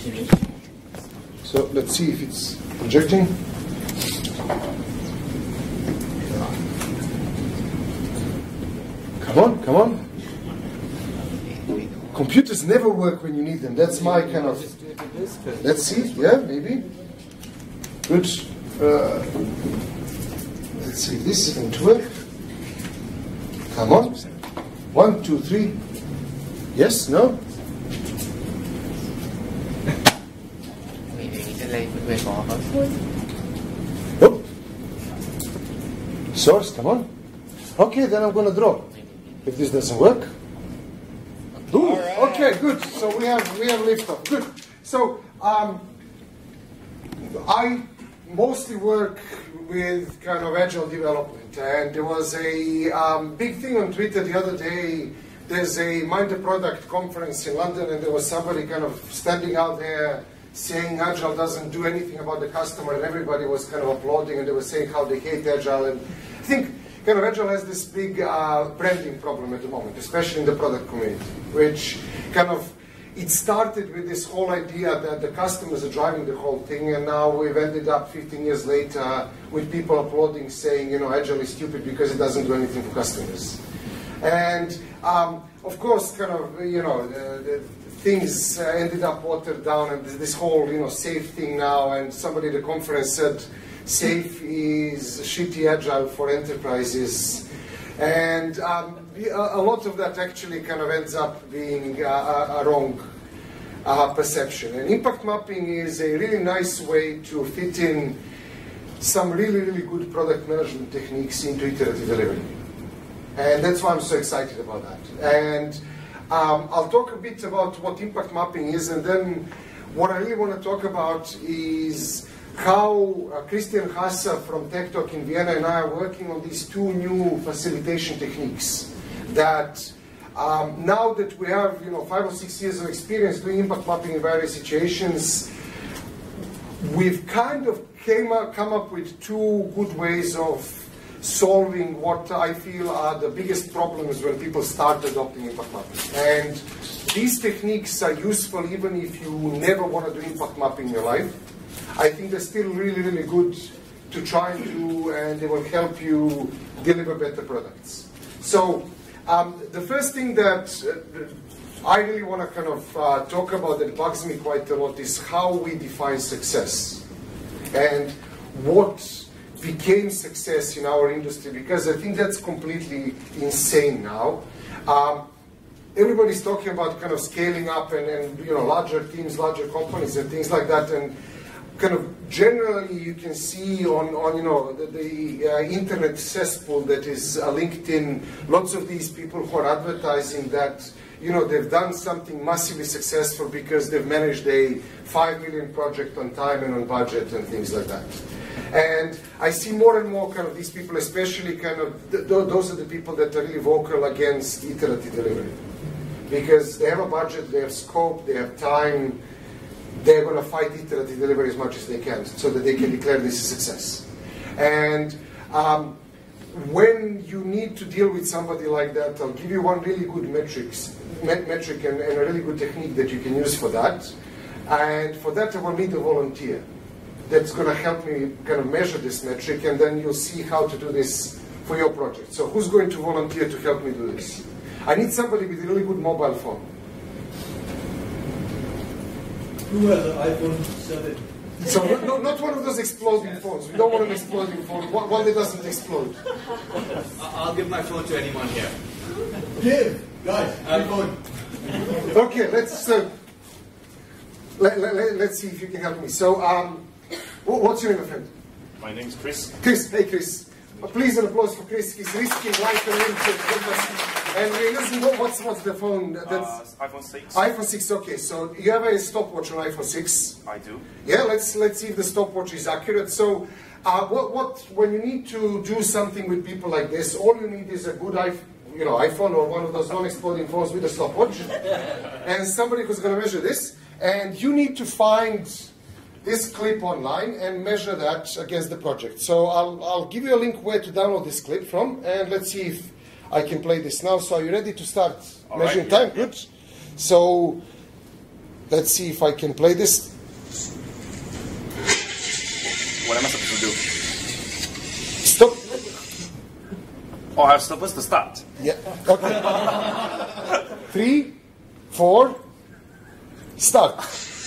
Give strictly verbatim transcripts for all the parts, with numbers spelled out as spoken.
So let's see if it's projecting. Come on, come on. Computers never work when you need them. That's my kind of... Let's see, yeah, maybe. Good. Uh, let's see if this is going to work. Come on. One, two, three. Yes, no? Oh. Source, come on. Okay, then I'm going to draw. If this doesn't work. Ooh, right. Okay, good. So we have we have liftoff. Good. So um, I mostly work with kind of agile development, and there was a um, big thing on Twitter the other day. There's a Mind the Product conference in London, and there was somebody kind of standing out there saying Agile doesn't do anything about the customer, and everybody was kind of applauding, and they were saying how they hate Agile. And I think kind of Agile has this big uh, branding problem at the moment, especially in the product community, which kind of, it started with this whole idea that the customers are driving the whole thing, and now we've ended up fifteen years later with people applauding, saying, you know, Agile is stupid because it doesn't do anything for customers. And um, of course, kind of, you know, the, the things uh, ended up watered down, and this whole, you know, safe thing now, and somebody at the conference said, safe is shitty Agile for enterprises. And um, a lot of that actually kind of ends up being a, a, a wrong uh, perception. And impact mapping is a really nice way to fit in some really, really good product management techniques into iterative delivery. And that's why I'm so excited about that. And um, I'll talk a bit about what impact mapping is, and then what I really want to talk about is how uh, Christian Hasse from Tech Talk in Vienna and I are working on these two new facilitation techniques that um, now that we have, you know, five or six years of experience doing impact mapping in various situations, we've kind of came up, come up with two good ways of solving what I feel are the biggest problems when people start adopting impact mapping. And these techniques are useful even if you never want to do impact mapping in your life. I think they're still really, really good to try and do, and they will help you deliver better products. So um, the first thing that uh, I really want to kind of uh, talk about that bugs me quite a lot is how we define success and what became success in our industry, because I think that's completely insane now. Um, everybody's talking about kind of scaling up and, and you know, larger teams, larger companies and things like that, and kind of generally you can see on, on you know, the, the uh, internet cesspool that is uh, LinkedIn, lots of these people who are advertising that, you know, they've done something massively successful because they've managed a five million project on time and on budget and things like that. And I see more and more kind of these people, especially kind of, th those are the people that are really vocal against iterative delivery. Because they have a budget, they have scope, they have time, they're going to fight iterative delivery as much as they can so that they can declare this a success. And um, when you need to deal with somebody like that, I'll give you one really good metrics, met metric and, and a really good technique that you can use for that. And for that, I will need a volunteer that's going to help me kind of measure this metric, and then you'll see how to do this for your project. So who's going to volunteer to help me do this? I need somebody with a really good mobile phone. Who has an iPhone seven? So no, not one of those exploding phones. We don't want an exploding phone, one, one that doesn't explode. I'll give my phone to anyone here. Give! Guys, iPhone. Okay, let's, uh, let, let, let's see if you can help me. So, um, what's your name, my friend? My name's Chris. Chris, hey Chris. Uh, please an applause for Chris. He's risking life and limb to us. And we're using, what's, what's the phone? That's uh, iPhone six. iPhone six, okay. So you have a stopwatch on iPhone six? I do. Yeah, let's, let's see if the stopwatch is accurate. So uh, what, what, when you need to do something with people like this, all you need is a good iPhone. You know, iPhone or one of those non-exploding phones with a stopwatch, and somebody who's going to measure this, and you need to find this clip online and measure that against the project. So I'll, I'll give you a link where to download this clip from, and let's see if I can play this now. So are you ready to start All measuring right, time? yeah, Good. So let's see if I can play this. What am I supposed to do? Stop. Oh, I'm supposed to start. Yeah. Okay. Three, four, start.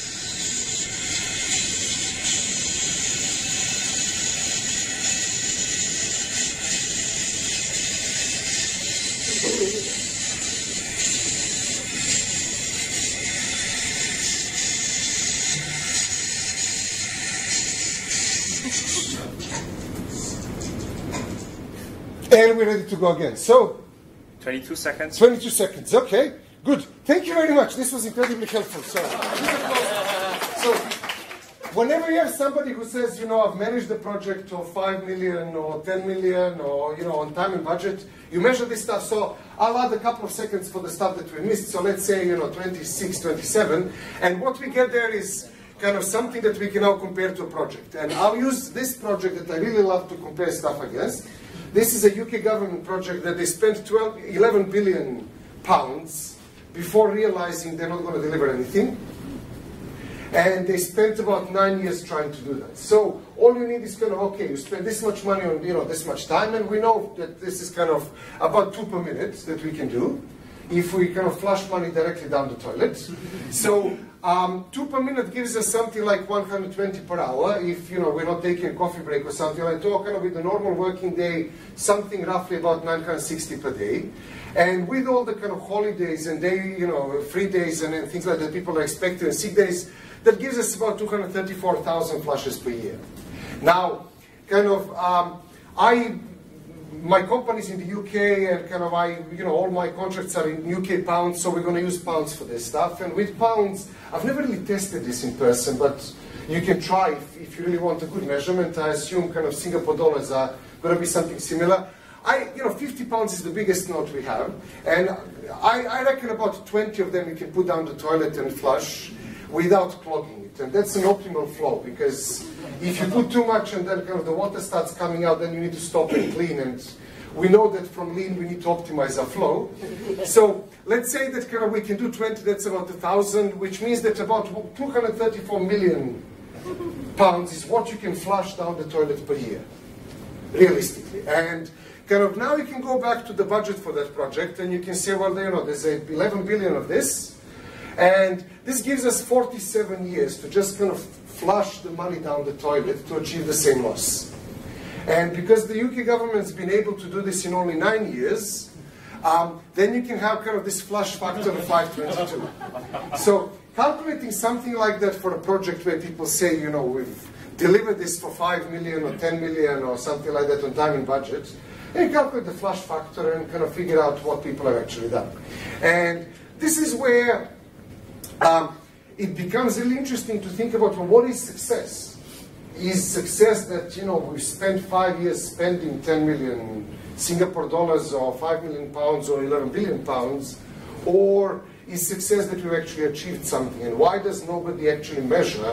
And we're ready to go again. So, twenty-two seconds. twenty-two seconds. Okay, good. Thank you very much. This was incredibly helpful. So, so whenever you have somebody who says, you know, I've managed the project of five million or ten million or, you know, on time and budget, you measure this stuff. So I'll add a couple of seconds for the stuff that we missed. So let's say, you know, twenty-six, twenty-seven. And what we get there is kind of something that we can now compare to a project. And I'll use this project that I really love to compare stuff against. This is a U K government project that they spent twelve, eleven billion pounds before realizing they're not going to deliver anything. And they spent about nine years trying to do that. So all you need is kind of, okay, you spend this much money on, you know, this much time, and we know that this is kind of about two per minute that we can do if we kind of flush money directly down the toilet. So um, two per minute gives us something like one hundred twenty per hour if, you know, we're not taking a coffee break or something like that. Kind of with the normal working day, something roughly about nine hundred sixty per day. And with all the kind of holidays and day, you know, free days and, and things like that people are expecting, and sick days, that gives us about two hundred thirty-four thousand flushes per year. Now, kind of, um, I, my company's in the U K, and kind of I, you know, all my contracts are in U K pounds, so we're going to use pounds for this stuff. And with pounds, I've never really tested this in person, but you can try if, if you really want a good measurement. I assume kind of Singapore dollars are going to be something similar. I, you know, fifty pounds is the biggest note we have, and I, I reckon about twenty of them you can put down the toilet and flush without clogging it. And that's an optimal flow, because if you put too much and then kind of the water starts coming out, then you need to stop and clean. And we know that from lean we need to optimize our flow. So let's say that kind of we can do twenty, that's about a thousand, which means that about two hundred thirty-four million pounds is what you can flush down the toilet per year, realistically. And kind of now you can go back to the budget for that project, and you can say, well, you know, there's eleven billion of this. And this gives us forty-seven years to just kind of flush the money down the toilet to achieve the same loss. And because the U K government's been able to do this in only nine years, um, then you can have kind of this flush factor of five twenty-two. So calculating something like that for a project where people say, you know, we've delivered this for five million or ten million or something like that on time and budget, and you calculate the flush factor and kind of figure out what people have actually done. And this is where Um, it becomes really interesting to think about, well, what is success? Is success that, you know, we've spent five years spending ten million Singapore dollars or five million pounds or eleven billion pounds? Or is success that we've actually achieved something? And why does nobody actually measure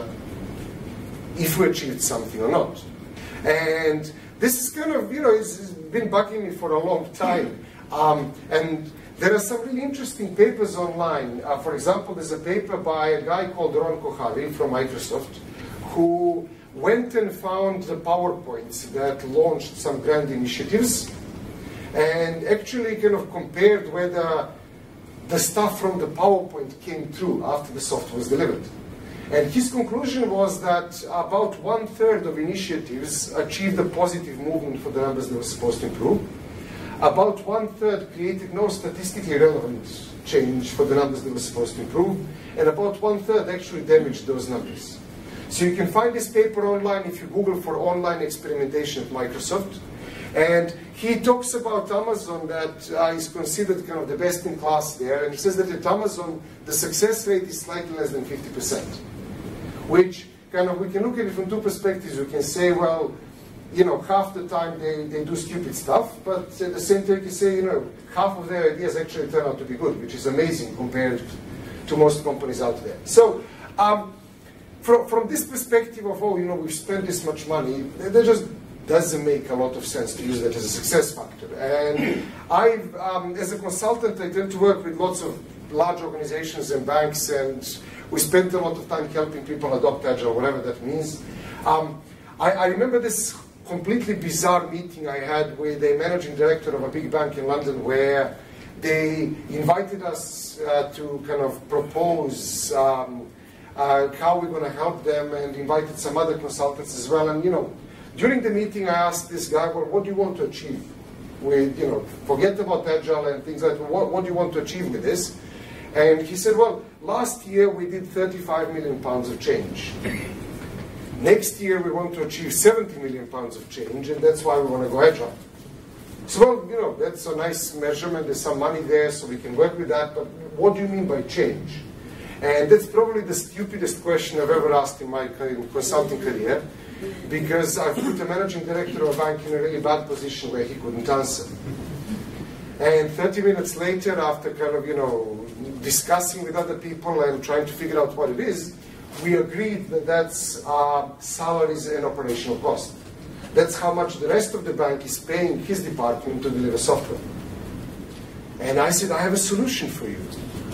if we achieved something or not? And this is kind of, you know, it's, it's been bugging me for a long time. Um, and there are some really interesting papers online. Uh, for example, there's a paper by a guy called Ron Kochari from Microsoft, who went and found the PowerPoints that launched some grand initiatives, and actually kind of compared whether the stuff from the PowerPoint came through after the software was delivered. And his conclusion was that about one third of initiatives achieved a positive movement for the numbers they were supposed to improve. About one-third created no statistically relevant change for the numbers they were supposed to improve, and about one-third actually damaged those numbers. So you can find this paper online if you Google for online experimentation at Microsoft. And he talks about Amazon that uh, is considered kind of the best in class there, and he says that at Amazon the success rate is slightly less than fifty percent, which kind of, we can look at it from two perspectives. We can say, well, you know, half the time they, they do stupid stuff, but at the same time you say, you know, half of their ideas actually turn out to be good, which is amazing compared to most companies out there. So, um, from, from this perspective of, oh, you know, we've spent this much money, that just doesn't make a lot of sense to use that as a success factor. And I've, um, as a consultant, I tend to work with lots of large organizations and banks, and we spent a lot of time helping people adopt Agile, whatever that means. Um, I, I remember this completely bizarre meeting I had with a managing director of a big bank in London, where they invited us uh, to kind of propose um, uh, how we're going to help them, and invited some other consultants as well. And you know, during the meeting, I asked this guy, well, what do you want to achieve with, you know, forget about Agile and things like that. What, what do you want to achieve with this? And he said, well, last year we did thirty-five million pounds of change. Next year we want to achieve seventy million pounds of change, and that's why we want to go Agile. So, well, you know, that's a nice measurement. There's some money there, so we can work with that. But what do you mean by change? And that's probably the stupidest question I've ever asked in my consulting career, because I've put a managing director of a bank in a really bad position where he couldn't answer. And thirty minutes later, after kind of, you know, discussing with other people and trying to figure out what it is, we agreed that that's uh, salaries and operational cost. That's how much the rest of the bank is paying his department to deliver software. And I said, I have a solution for you.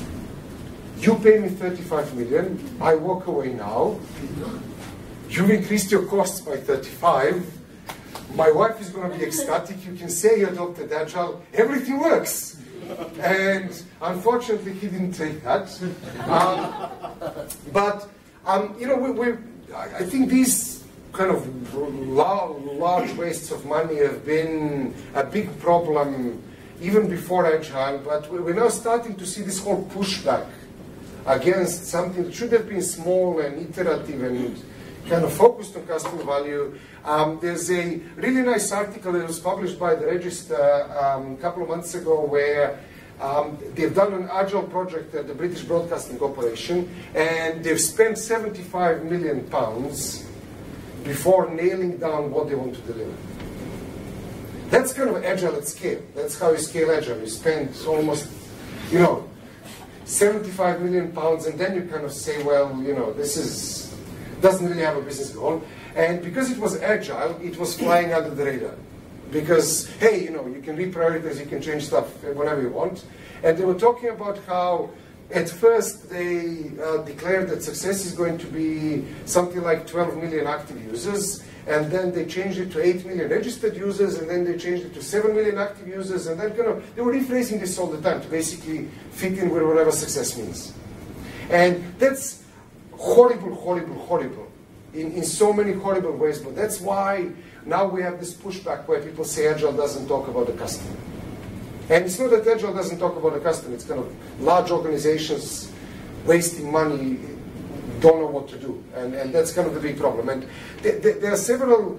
You pay me thirty-five million, I walk away now. You've increased your costs by thirty-five. My wife is going to be ecstatic. You can say you adopted Agile. Everything works. And unfortunately, he didn't take that. Um, but, um, you know, we, we, I think these kind of large wastes of money have been a big problem even before Agile. But we're now starting to see this whole pushback against something that should have been small and iterative and kind of focused on customer value. Um, there's a really nice article that was published by the Register um, a couple of months ago, where um, they've done an Agile project at the British Broadcasting Corporation, and they've spent seventy-five million pounds before nailing down what they want to deliver. That's kind of Agile at scale. That's how you scale Agile. You spend almost, you know, seventy-five million pounds, and then you kind of say, well, you know, this is doesn't really have a business goal. And because it was Agile, it was flying under the radar. Because, hey, you know, you can reprioritize, you can change stuff whenever you want. And they were talking about how, at first, they uh, declared that success is going to be something like twelve million active users, and then they changed it to eight million registered users, and then they changed it to seven million active users, and then kind of, they were rephrasing this all the time to basically fit in with whatever success means. And that's horrible, horrible, horrible, in, in so many horrible ways. But that's why now we have this pushback where people say Agile doesn't talk about the customer. And it's not that Agile doesn't talk about the customer, it's kind of large organizations wasting money, don't know what to do. And, and that's kind of the big problem. And th th there are several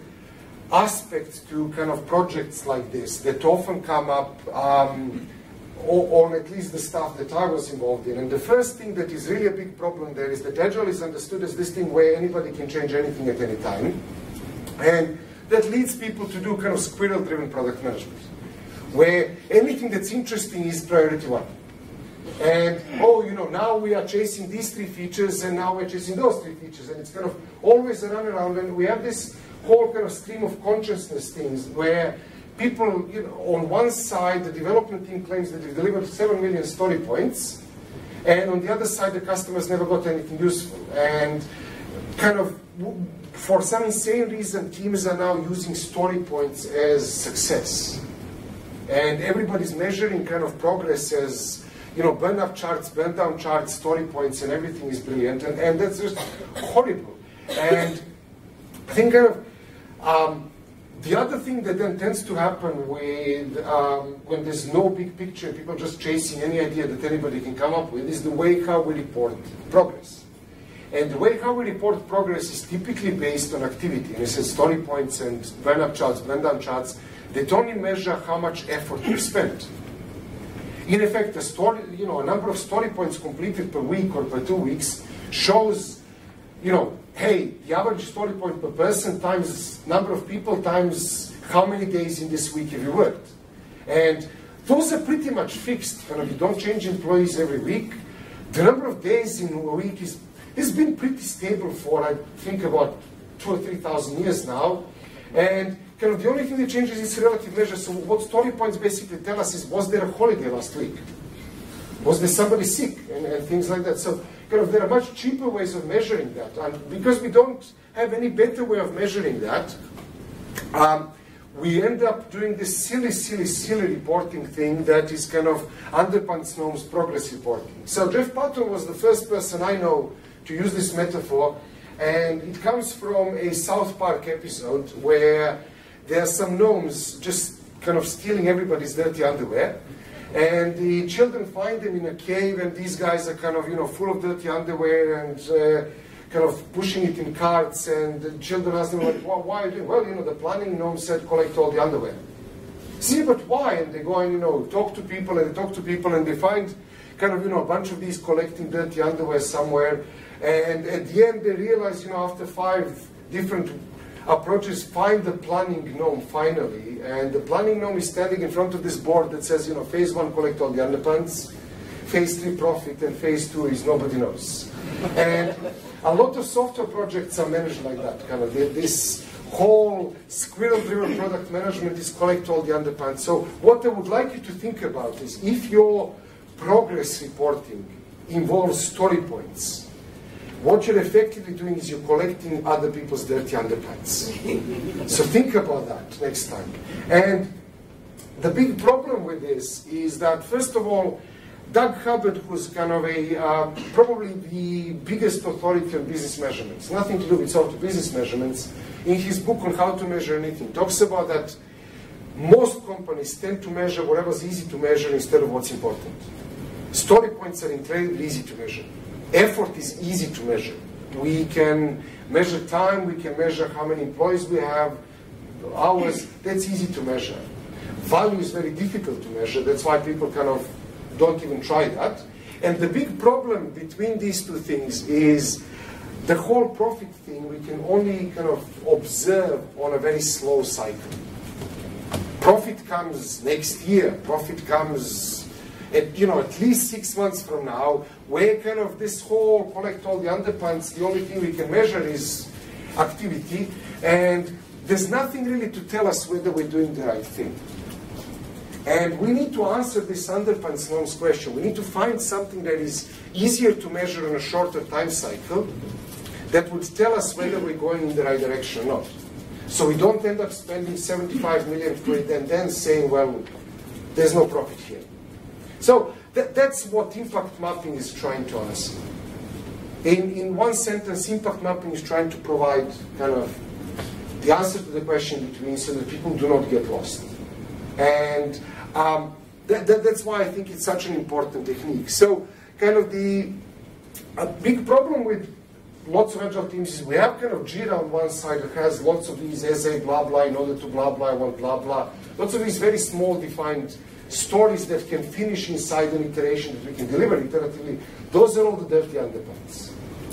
aspects to kind of projects like this that often come up, um, or, or at least the stuff that I was involved in. And the first thing that is really a big problem there is that Agile is understood as this thing where anybody can change anything at any time. And that leads people to do kind of squirrel-driven product management, where anything that's interesting is priority one. And, oh, you know, now we are chasing these three features, and now we're chasing those three features. And it's kind of always a run around, and we have this whole kind of stream of consciousness things where people, you know, on one side, the development team claims that they've delivered seven million story points, and on the other side, the customers never got anything useful. And kind of, for some insane reason, teams are now using story points as success. And everybody's measuring kind of progress as, you know, burn up charts, burn down charts, story points, and everything is brilliant. And, and that's just horrible. And I think kind of, um, the other thing that then tends to happen with, um, when there's no big picture, people just chasing any idea that anybody can come up with, is the way how we report progress. And the way how we report progress is typically based on activity. And it says story points and burn up charts, burn down charts, that only measure how much effort you spent. In effect, a story, you know, a number of story points completed per week or per two weeks shows, you know, hey, the average story point per person times number of people times how many days in this week have you worked. And those are pretty much fixed. Kind of, you don't change employees every week. The number of days in a week is has been pretty stable for, I think, about two or three thousand years now. And kind of the only thing that changes is relative measure. So what story points basically tell us is, was there a holiday last week? Was there somebody sick? And, and things like that. So kind of there are much cheaper ways of measuring that. And because we don't have any better way of measuring that, um, we end up doing this silly, silly, silly reporting thing that is kind of underpants norms progress reporting. So Jeff Patton was the first person I know to use this metaphor, and it comes from a South Park episode where there are some gnomes just kind of stealing everybody's dirty underwear, and the children find them in a cave, and these guys are kind of, you know, full of dirty underwear and uh, kind of pushing it in carts, and the children ask them, like, well, why are you doing? Well, you know, the planning gnome said collect all the underwear. See, but why? And they go and, you know, talk to people, and they talk to people, and they find kind of, you know, a bunch of these collecting dirty underwear somewhere, and at the end they realize, you know, after five different approaches, find the planning gnome finally, and the planning gnome is standing in front of this board that says, you know, phase one, collect all the underpants, phase three, profit, and phase two is nobody knows. And a lot of software projects are managed like that, kind of. This whole squirrel-driven product management is collect all the underpants. So what I would like you to think about is if your progress reporting involves story points, what you're effectively doing is you're collecting other people's dirty underpants. So think about that next time. And the big problem with this is that, first of all, Doug Hubbard, who's kind of a, uh, probably the biggest authority on business measurements, nothing to do with software business measurements, in his book on how to measure anything, talks about that most companies tend to measure whatever's easy to measure instead of what's important. Story points are incredibly easy to measure. Effort is easy to measure. We can measure time, we can measure how many employees we have, hours, that's easy to measure. Value is very difficult to measure, that's why people kind of don't even try that. And the big problem between these two things is the whole profit thing we can only kind of observe on a very slow cycle. Profit comes next year, profit comes at, you know, at least six months from now, where kind of this whole collect all the underpants, the only thing we can measure is activity, and there's nothing really to tell us whether we're doing the right thing. And we need to answer this underpants norms question. We need to find something that is easier to measure in a shorter time cycle that would tell us whether we're going in the right direction or not. So we don't end up spending seventy-five million for it and then saying, well, there's no profit here. So that, that's what impact mapping is trying to answer. In, in one sentence, impact mapping is trying to provide kind of the answer to the question between so that people do not get lost. And um, that, that, that's why I think it's such an important technique. So kind of the a big problem with lots of agile teams is we have kind of Jira on one side that has lots of these as a blah blah in order to blah blah, I want blah blah. Lots of these very small defined stories that can finish inside an iteration that we can deliver iteratively. Those are all the dirty underpants.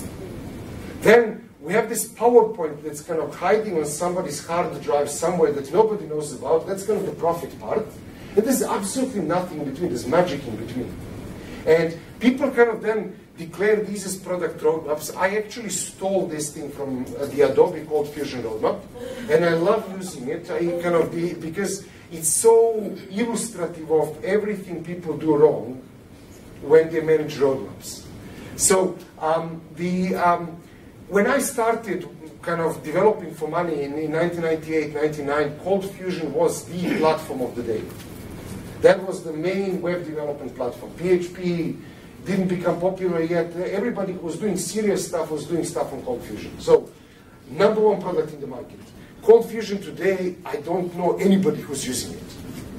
Then we have this PowerPoint that's kind of hiding on somebody's hard drive somewhere that nobody knows about. That's kind of the profit part. And there's absolutely nothing in between. There's magic in between. And people kind of then declare these as product roadmaps. I actually stole this thing from uh, the Adobe Cold Fusion roadmap. And I love using it. I kind of be, because it's so illustrative of everything people do wrong when they manage roadmaps. So um, the... Um, When I started kind of developing for money in, in nineteen ninety-eight, ninety-nine, Cold Fusion was the platform of the day. That was the main web development platform. P H P didn't become popular yet. Everybody who was doing serious stuff was doing stuff on Cold Fusion. So, number one product in the market. Cold Fusion today, I don't know anybody who's using it.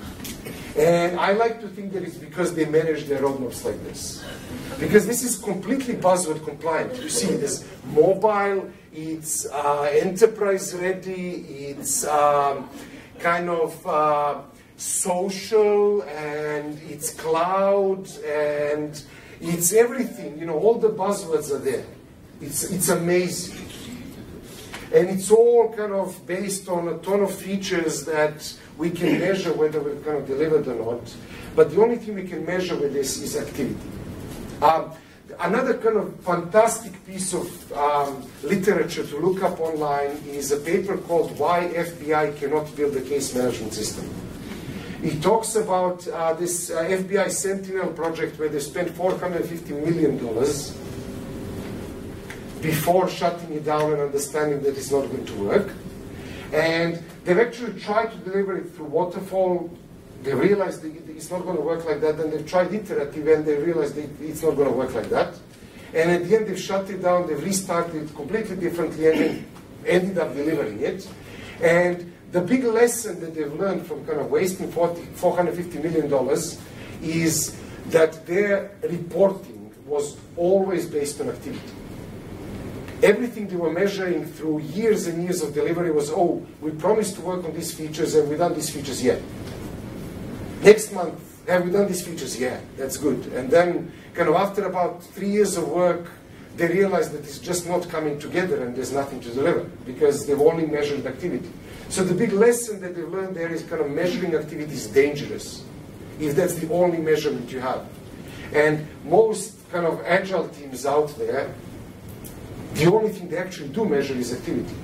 And I like to think that it's because they manage their roadmaps like this. Because this is completely buzzword compliant. You see, this mobile, it's uh, enterprise ready, it's um, kind of uh, social, and it's cloud, and it's everything. You know, all the buzzwords are there. It's, it's amazing. And it's all kind of based on a ton of features that we can measure whether we've kind of delivered or not. But the only thing we can measure with this is activity. Um, another kind of fantastic piece of um, literature to look up online is a paper called Why F B I Cannot Build a Case Management System. He talks about uh, this uh, F B I Sentinel project where they spent four hundred fifty million dollars before shutting it down and understanding that it's not going to work. And they've actually tried to deliver it through waterfall. They realized that it's not going to work like that, and they've tried iterative, and they realized that it's not going to work like that. And at the end, they've shut it down, they've restarted it completely differently, and then ended up delivering it. And the big lesson that they've learned from kind of wasting four hundred fifty million dollars is that their reporting was always based on activity. Everything they were measuring through years and years of delivery was, oh, we promised to work on these features, and we've done these features yet. Next month, have we done these features? Yeah, that's good. And then, kind of after about three years of work, they realized that it's just not coming together and there's nothing to deliver because they've only measured activity. So the big lesson that they've learned there is kind of measuring activity is dangerous if that's the only measurement you have. And most kind of agile teams out there, the only thing they actually do measure is activity.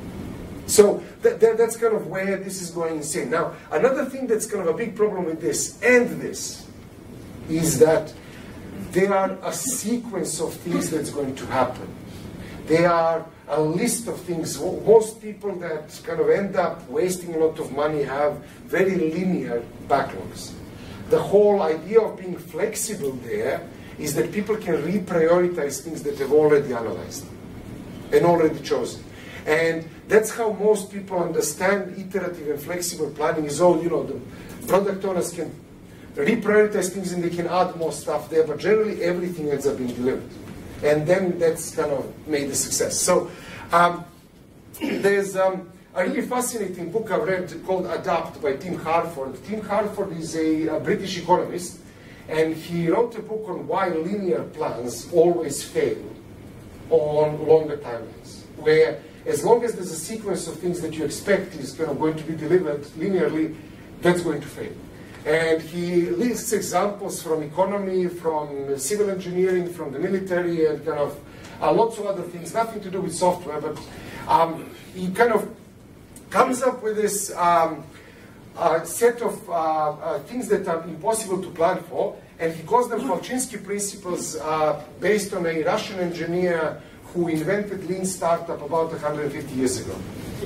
So that, that, that's kind of where this is going insane. Now, another thing that's kind of a big problem with this and this is that there are a sequence of things that's going to happen. They are a list of things. Most people that kind of end up wasting a lot of money have very linear backlogs. The whole idea of being flexible there is that people can reprioritize things that they've already analyzed and already chosen. And that's how most people understand iterative and flexible planning is all, you know, the product owners can reprioritize things and they can add more stuff there, but generally everything ends up being delivered. And then that's kind of made a success. So um, there's um, a really fascinating book I've read called Adapt by Tim Harford. Tim Harford is a, a British economist, and he wrote a book on why linear plans always fail on longer timelines, where as long as there's a sequence of things that you expect is kind of going to be delivered linearly, that's going to fail. And he lists examples from economy, from civil engineering, from the military, and kind of uh, lots of other things, nothing to do with software, but um, he kind of comes up with this um, uh, set of uh, uh, things that are impossible to plan for, and he calls them Polchinski principles uh, based on a Russian engineer who invented lean startup about one hundred fifty years ago.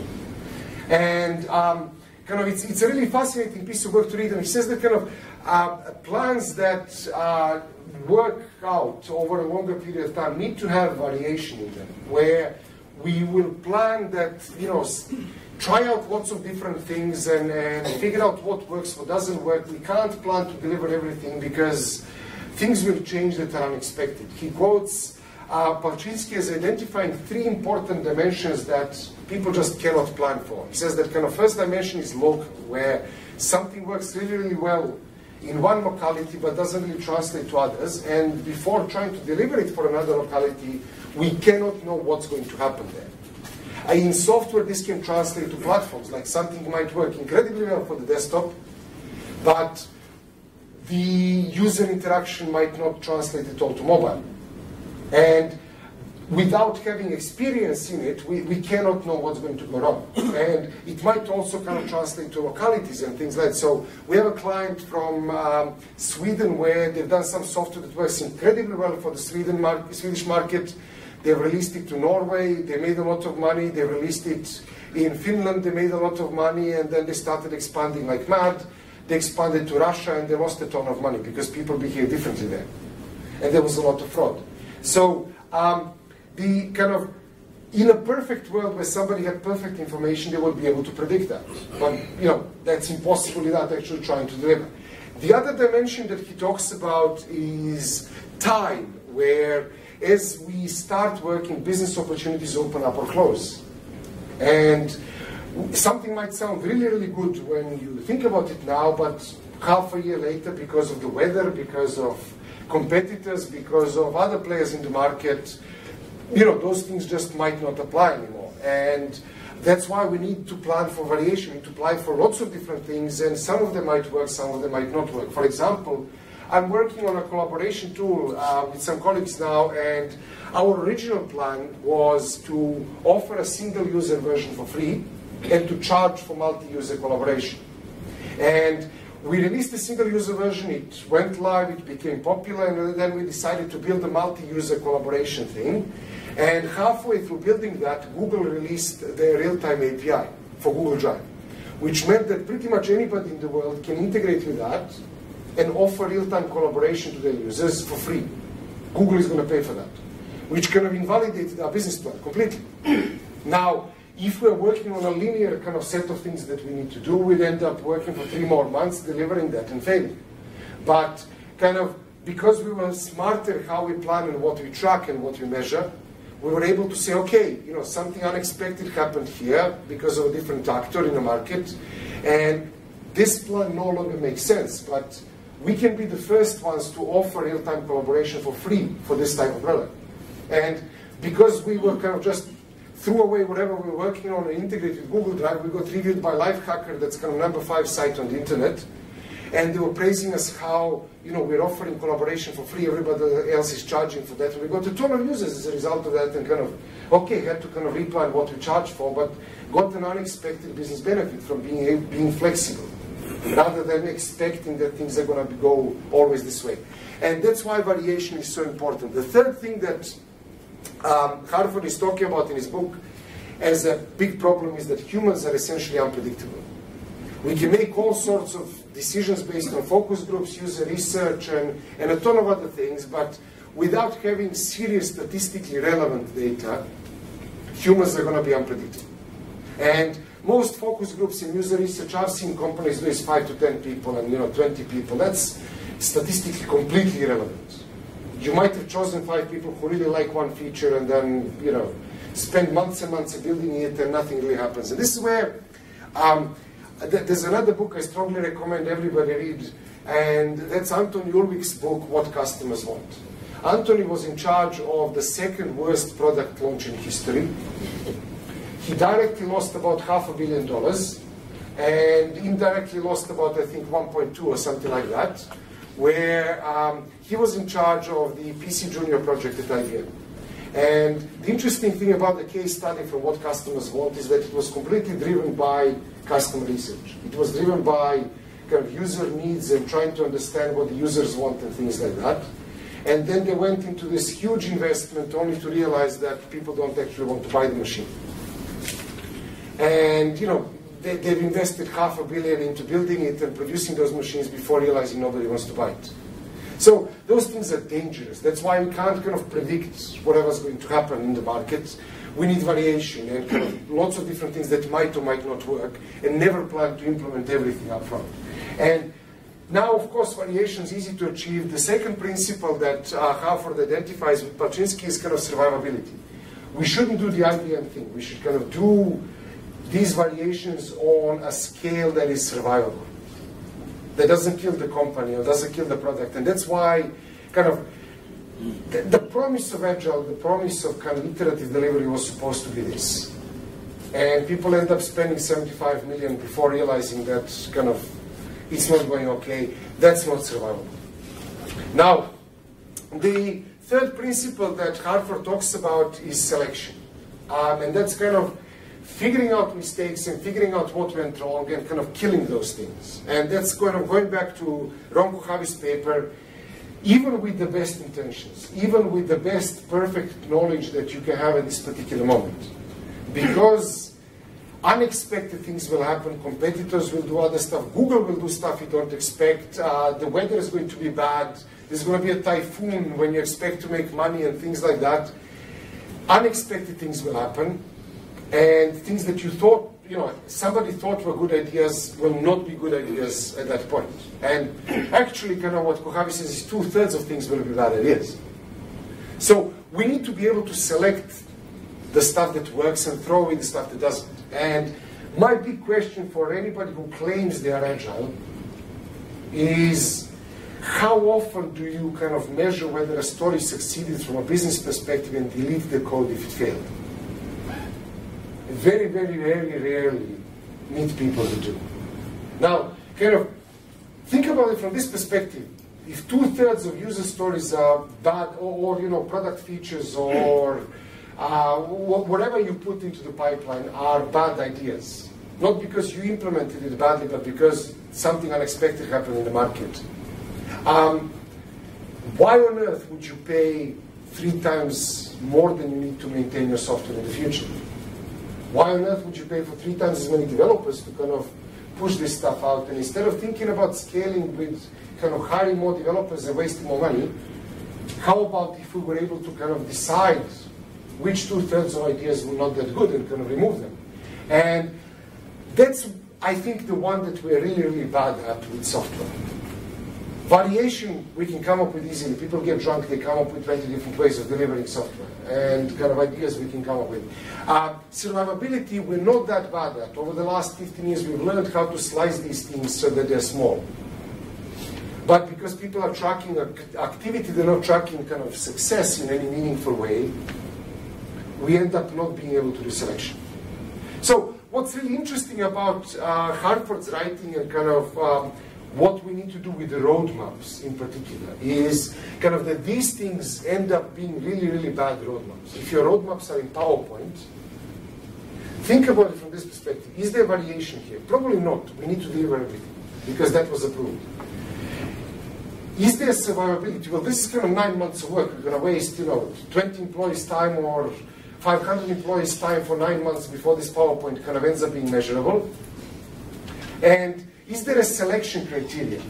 And um, kind of it's, it's a really fascinating piece of work to read, and he says that kind of uh, plans that uh, work out over a longer period of time need to have variation in them, where we will plan that, you know, try out lots of different things and, and figure out what works, what doesn't work. We can't plan to deliver everything because things will change that are unexpected. He quotes uh, Polchinski as identifying three important dimensions that people just cannot plan for. He says that kind of first dimension is local, where something works really, really well in one locality but doesn't really translate to others, and before trying to deliver it for another locality, we cannot know what's going to happen there. In software, this can translate to platforms, like something might work incredibly well for the desktop, but the user interaction might not translate at all to mobile. And without having experience in it, we, we cannot know what's going to go wrong. And it might also kind of translate to localities and things like that. So we have a client from um, Sweden where they've done some software that works incredibly well for the Sweden mar Swedish market. They've released it to Norway, they made a lot of money. They released it in Finland, they made a lot of money, and then they started expanding like mad. They expanded to Russia, and they lost a ton of money because people behave differently there. And there was a lot of fraud. So um, the kind of, in a perfect world where somebody had perfect information, they would be able to predict that. But, you know, that's impossible without actually trying to deliver. The other dimension that he talks about is time, where as we start working, business opportunities open up or close. And something might sound really, really good when you think about it now, but half a year later, because of the weather, because of competitors, because of other players in the market, you know, those things just might not apply anymore. And that's why we need to plan for variation. We need to plan for lots of different things, and some of them might work, some of them might not work. For example, I'm working on a collaboration tool uh, with some colleagues now, and our original plan was to offer a single user version for free and to charge for multi-user collaboration. And we released a single user version, it went live, it became popular, and then we decided to build a multi-user collaboration thing. And halfway through building that, Google released their real-time A P I for Google Drive, which meant that pretty much anybody in the world can integrate with that and offer real-time collaboration to their users for free. Google is going to pay for that, which kind of invalidated our business plan completely. Now, if we're working on a linear kind of set of things that we need to do, we'd end up working for three more months delivering that and failing. But kind of because we were smarter how we plan and what we track and what we measure, we were able to say, okay, you know, something unexpected happened here because of a different actor in the market, and this plan no longer makes sense, but we can be the first ones to offer real-time collaboration for free for this type of product. And because we were kind of just threw away whatever we were working on and integrated with Google Drive, we got reviewed by Lifehacker, that's kind of number five site on the internet, and they were praising us how, you know, we're offering collaboration for free, everybody else is charging for that. And we got a ton of users as a result of that, and kind of, okay, had to kind of replan what we charge for, but got an unexpected business benefit from being, being flexible, rather than expecting that things are going to go always this way. And that's why variation is so important. The third thing that um, Harford is talking about in his book as a big problem is that humans are essentially unpredictable. We can make all sorts of decisions based on focus groups, user research, and, and a ton of other things, but without having serious statistically relevant data, humans are going to be unpredictable. And most focus groups in user research I've seen companies do is five to ten people and, you know, twenty people. That's statistically completely irrelevant. You might have chosen five people who really like one feature and then, you know, spend months and months building it and nothing really happens. And this is where um, th there's another book I strongly recommend everybody read, and that's Anton Ulrich's book, What Customers Want. Anthony was in charge of the second worst product launch in history. He directly lost about half a billion dollars, and indirectly lost about, I think, one point two or something like that, where um, he was in charge of the P C Junior project at I B M. And the interesting thing about the case study from What Customers Want is that it was completely driven by customer research. It was driven by kind of user needs and trying to understand what the users want and things like that. And then they went into this huge investment only to realize that people don't actually want to buy the machine. And, you know, they, they've invested half a billion into building it and producing those machines before realizing nobody wants to buy it. So those things are dangerous. That's why we can't kind of predict whatever's going to happen in the market. We need variation and kind of lots of different things that might or might not work, and never plan to implement everything up front. And now, of course, variation is easy to achieve. The second principle that uh, Harford identifies with Palczynski is kind of survivability. We shouldn't do the I B M thing. We should kind of do these variations on a scale that is survivable, that doesn't kill the company or doesn't kill the product. And that's why kind of the, the promise of Agile, the promise of kind of iterative delivery was supposed to be this. And people end up spending seventy-five million before realizing that kind of it's not going okay. That's not survivable. Now, the third principle that Harford talks about is selection. Um, and that's kind of figuring out mistakes and figuring out what went wrong and kind of killing those things. And that's kind of going back to Ron Kohavi's paper. Even with the best intentions, even with the best perfect knowledge that you can have at this particular moment, because unexpected things will happen, competitors will do other stuff, Google will do stuff you don't expect, uh, the weather is going to be bad, there's going to be a typhoon when you expect to make money and things like that. Unexpected things will happen, and things that you thought, you know, somebody thought were good ideas will not be good ideas at that point. And actually, kind of what Kohavi says is two-thirds of things will be bad ideas. So we need to be able to select the stuff that works and throw away the stuff that doesn't. And my big question for anybody who claims they are agile is, how often do you kind of measure whether a story succeeded from a business perspective and delete the code if it failed? Very, very, very rarely meet people who do. Now, kind of think about it from this perspective. If two-thirds of user stories are bad, or, or you know, product features, or uh, whatever you put into the pipeline are bad ideas, Not because you implemented it badly, but because something unexpected happened in the market. Um, why on earth would you pay three times more than you need to maintain your software in the future? Why on earth would you pay for three times as many developers to kind of push this stuff out? And instead of thinking about scaling with kind of hiring more developers and wasting more money, how about if we were able to kind of decide which two-thirds of ideas were not that good and kind of remove them? And that's, I think, the one that we're really, really bad at with software. Variation, we can come up with easily. People get drunk, they come up with twenty different ways of delivering software, and kind of ideas we can come up with. Uh, survivability, we're not that bad at. Over the last fifteen years, we've learned how to slice these things so that they're small. But because people are tracking activity, they're not tracking kind of success in any meaningful way, we end up not being able to do selection. So what's really interesting about uh, Hartford's writing and kind of um, what we need to do with the roadmaps in particular is kind of that these things end up being really, really bad roadmaps. If your roadmaps are in PowerPoint, think about it from this perspective. Is there variation here? Probably not. We need to deliver everything because that was approved. Is there survivability? Well, this is kind of nine months of work. We're going to waste, you know, twenty employees' time or five hundred employees' time for nine months before this PowerPoint kind of ends up being measurable. And is there a selection criteria?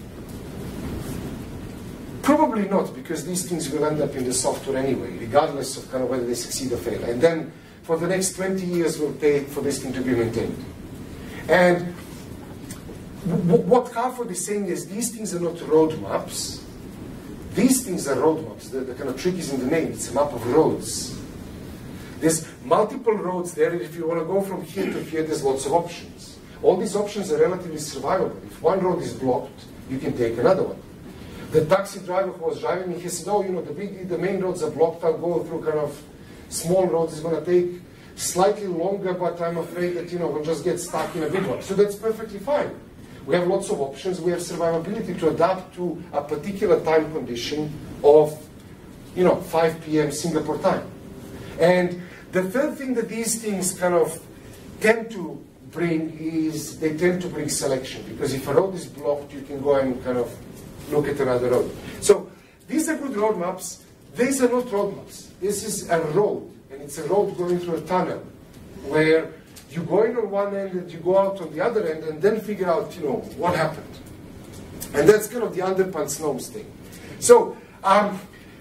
Probably not, because these things will end up in the software anyway, regardless of kind of whether they succeed or fail. And then for the next twenty years, we'll pay for this thing to be maintained. And what Hartford is saying is these things are not roadmaps. These things are roadmaps. The, the kind of trick is in the name. It's a map of roads. There's multiple roads there, and if you want to go from here to here, there's lots of options. All these options are relatively survivable. If one road is blocked, you can take another one. The taxi driver who was driving me, he said, oh, you know, the, big, the main roads are blocked. I'll go through kind of small roads. It's going to take slightly longer, but I'm afraid that, you know, we'll just get stuck in a big one. So that's perfectly fine. We have lots of options. We have survivability to adapt to a particular time condition of, you know, five P M Singapore time. And the third thing that these things kind of tend to bring is they tend to bring selection, because if a road is blocked, you can go and kind of look at another road. So these are good roadmaps. These are not roadmaps. This is a road, and it's a road going through a tunnel where you go in on one end and you go out on the other end and then figure out, you know, what happened. And that's kind of the underpants gnomes thing. So um,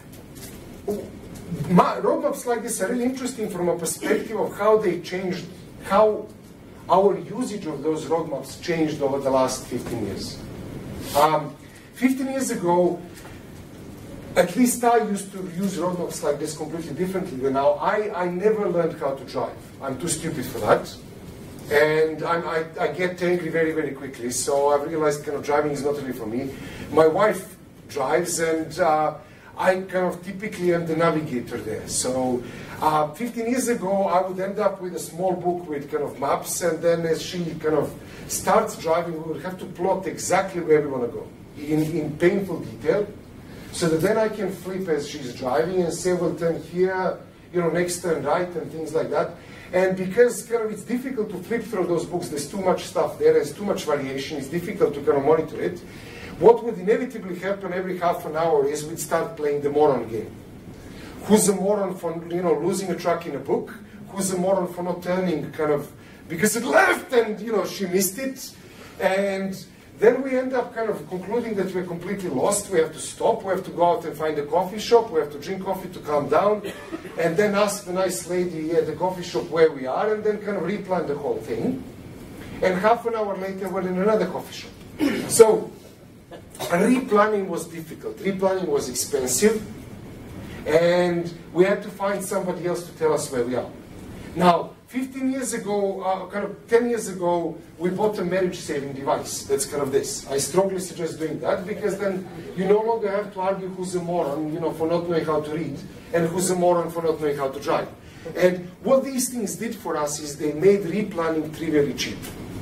my, roadmaps like this are really interesting from a perspective of how they changed, how our usage of those roadmaps changed over the last fifteen years. Um, fifteen years ago, at least I used to use roadmaps like this completely differently than now. I, I never learned how to drive. I'm too stupid for that. And I'm, I, I get angry very, very quickly. So I realized kind of driving is not really for me. My wife drives, and uh, I kind of typically am the navigator there. So uh, fifteen years ago, I would end up with a small book with kind of maps. And then as she kind of starts driving, we would have to plot exactly where we want to go in, in painful detail, so that then I can flip as she's driving and say, well, turn here, you know, next turn right, and things like that. And because kind of it's difficult to flip through those books, there's too much stuff there, there's too much variation, it's difficult to kind of monitor it. What would inevitably happen every half an hour is we'd start playing the moron game. Who's the moron for, you know, losing a track in a book? Who's the moron for not turning kind of, because it left and, you know, she missed it? And then we end up kind of concluding that we're completely lost. We have to stop. We have to go out and find a coffee shop. We have to drink coffee to calm down. And then ask the nice lady at the coffee shop where we are, and then kind of replan the whole thing. And half an hour later, we're in another coffee shop. So replanning was difficult. Replanning was expensive. And we had to find somebody else to tell us where we are. Now, fifteen years ago, uh, kind of ten years ago, we bought a marriage-saving device. That's kind of this. I strongly suggest doing that, because then you no longer have to argue who's a moron, you know, for not knowing how to read, and who's a moron for not knowing how to drive. And what these things did for us is they made replanning trivially cheap.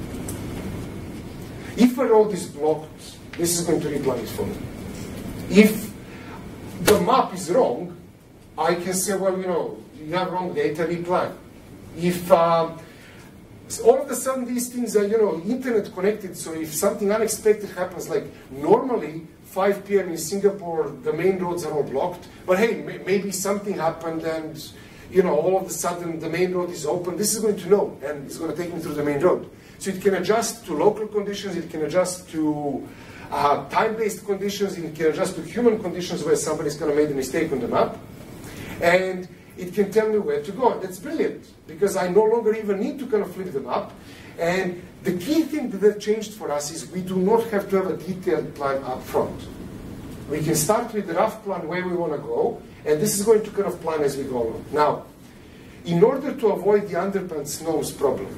If a road is blocked, this is going to replan it for me. If the map is wrong, I can say, well, you know, you have wrong data, replan. If um, So all of a sudden these things are, you know, internet connected, so if something unexpected happens, like normally five p m in Singapore, the main roads are all blocked, but hey, may maybe something happened and, you know, all of a sudden the main road is open, this is going to know, and it's going to take me through the main road. So it can adjust to local conditions, it can adjust to uh, time-based conditions, it can adjust to human conditions where somebody's kind of made a mistake on the map, and it can tell me where to go. That's brilliant, because I no longer even need to kind of flip the map. And the key thing that they've changed for us is we do not have to have a detailed plan up front. We can start with the rough plan where we want to go, and this is going to kind of plan as we go along. Now, in order to avoid the underpants nose problem,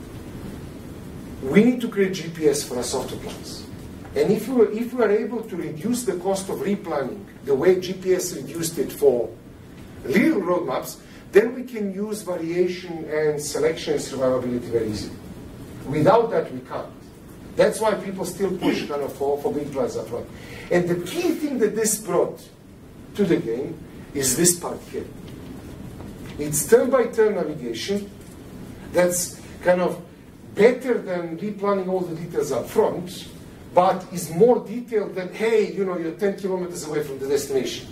we need to create G P S for our software plans. And if we, were, if we are able to reduce the cost of replanning the way G P S reduced it for real roadmaps, then we can use variation and selection and survivability very easily. Without that, we can't. That's why people still push kind of for, for big plans up front. And the key thing that this brought to the game is this part here. It's turn-by-turn navigation that's kind of better than replanning all the details up front, but is more detailed than, hey, you know, you're ten kilometers away from the destination.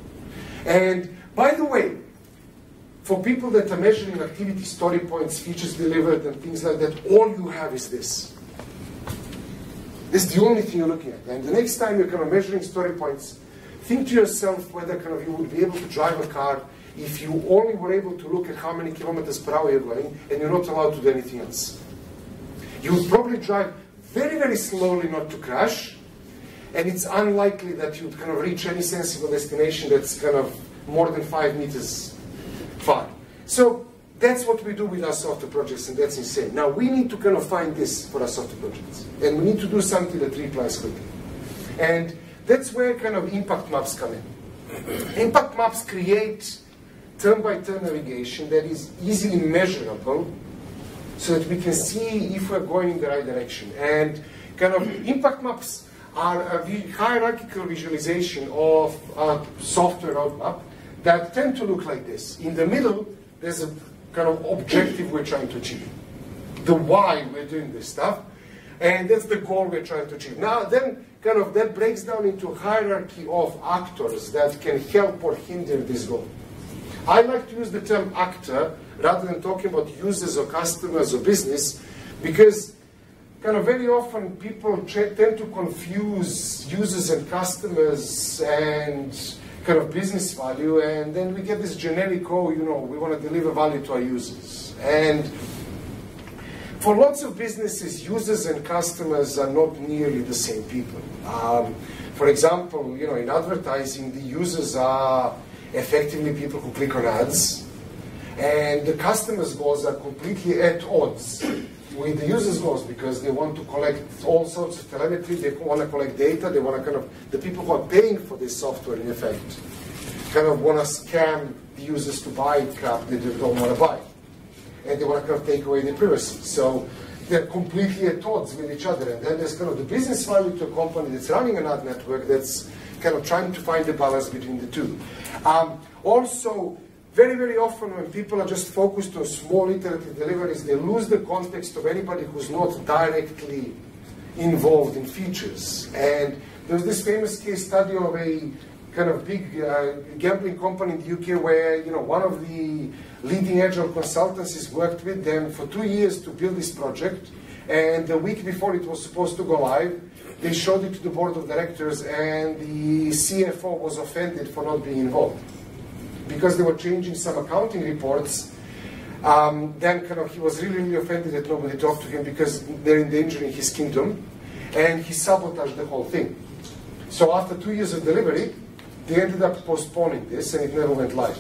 And by the way, for people that are measuring activity, story points, features delivered, and things like that, all you have is this. This is the only thing you're looking at. And the next time you're kind of measuring story points, think to yourself whether kind of you would be able to drive a car if you only were able to look at how many kilometers per hour you're going, and you're not allowed to do anything else. You would probably drive very, very slowly not to crash, and it's unlikely that you'd kind of reach any sensible destination that's kind of more than five meters far. So that's what we do with our software projects, and that's insane. Now we need to kind of find this for our software projects, and we need to do something that replies quickly. And that's where kind of impact maps come in. Impact maps create turn-by-turn navigation that is easily measurable, so that we can see if we're going in the right direction. And kind of impact maps are a hierarchical visualization of a software roadmap that tend to look like this. In the middle, there's a kind of objective we're trying to achieve. The why we're doing this stuff, and that's the goal we're trying to achieve. Now, then, kind of that breaks down into a hierarchy of actors that can help or hinder this goal. I like to use the term actor rather than talking about users or customers or business, because kind of very often people tend to confuse users and customers and kind of business value, and then we get this generic, oh, you know, we want to deliver value to our users. And for lots of businesses, users and customers are not nearly the same people. Um, for example, you know, in advertising, the users are effectively people who click on ads, and the customers' goals are completely at odds with the users' goals, because they want to collect all sorts of telemetry, they want to collect data, they want to kind of, the people who are paying for this software, in effect, kind of want to scam the users to buy crap they don't want to buy. And they want to kind of take away their privacy. So they're completely at odds with each other. And then there's kind of the business value to a company that's running an ad network that's kind of trying to find the balance between the two. Um, also, very, very often when people are just focused on small iterative deliveries, they lose the context of anybody who's not directly involved in features. And there's this famous case study of a kind of big uh, gambling company in the U K where, you know, one of the leading agile consultancies worked with them for two years to build this project. And the week before it was supposed to go live, they showed it to the board of directors, and the C F O was offended for not being involved, because they were changing some accounting reports. Um, then kind of he was really, really offended that nobody talked to him, because they're endangering his kingdom, and he sabotaged the whole thing. So after two years of delivery, they ended up postponing this, and it never went live.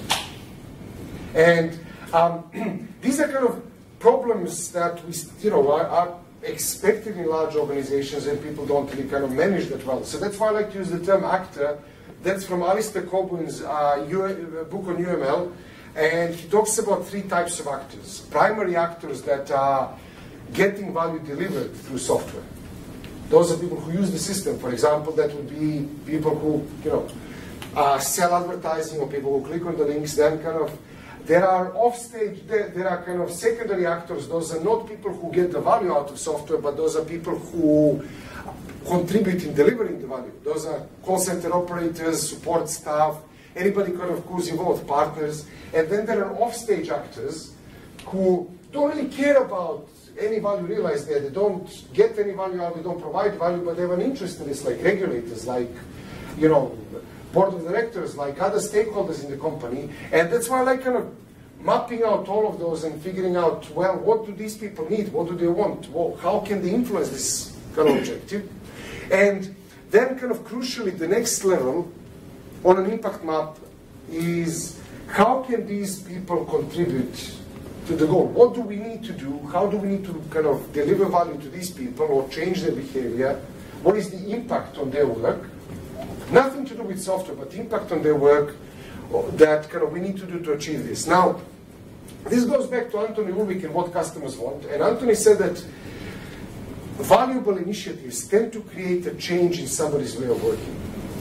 And um, these are kind of problems that we, you know, are, are expected in large organizations, and people don't really kind of manage that well. So that's why I like to use the term actor. That's from Alistair Coburn's uh, book on U M L, and he talks about three types of actors. Primary actors that are getting value delivered through software. Those are people who use the system. For example, that would be people who, you know, uh, sell advertising, or people who click on the links. Then kind of There are offstage, there, there are kind of secondary actors. Those are not people who get the value out of software, but those are people who contribute in delivering the value. Those are call center operators, support staff, anybody kind of who's involved, partners. And then there are offstage actors who don't really care about any value realized there. They don't get any value out, they don't provide value, but they have an interest in this, like regulators, like, you know, board of directors, like other stakeholders in the company. And that's why I like kind of mapping out all of those and figuring out, well, what do these people need? What do they want? Well, how can they influence this kind of objective? And then kind of crucially, the next level on an impact map is how can these people contribute to the goal? What do we need to do? How do we need to kind of deliver value to these people or change their behavior? What is the impact on their work? Nothing to do with software, but impact on their work that kind of we need to do to achieve this. Now, this goes back to Anthony Ulrich and what customers want. And Anthony said that valuable initiatives tend to create a change in somebody's way of working.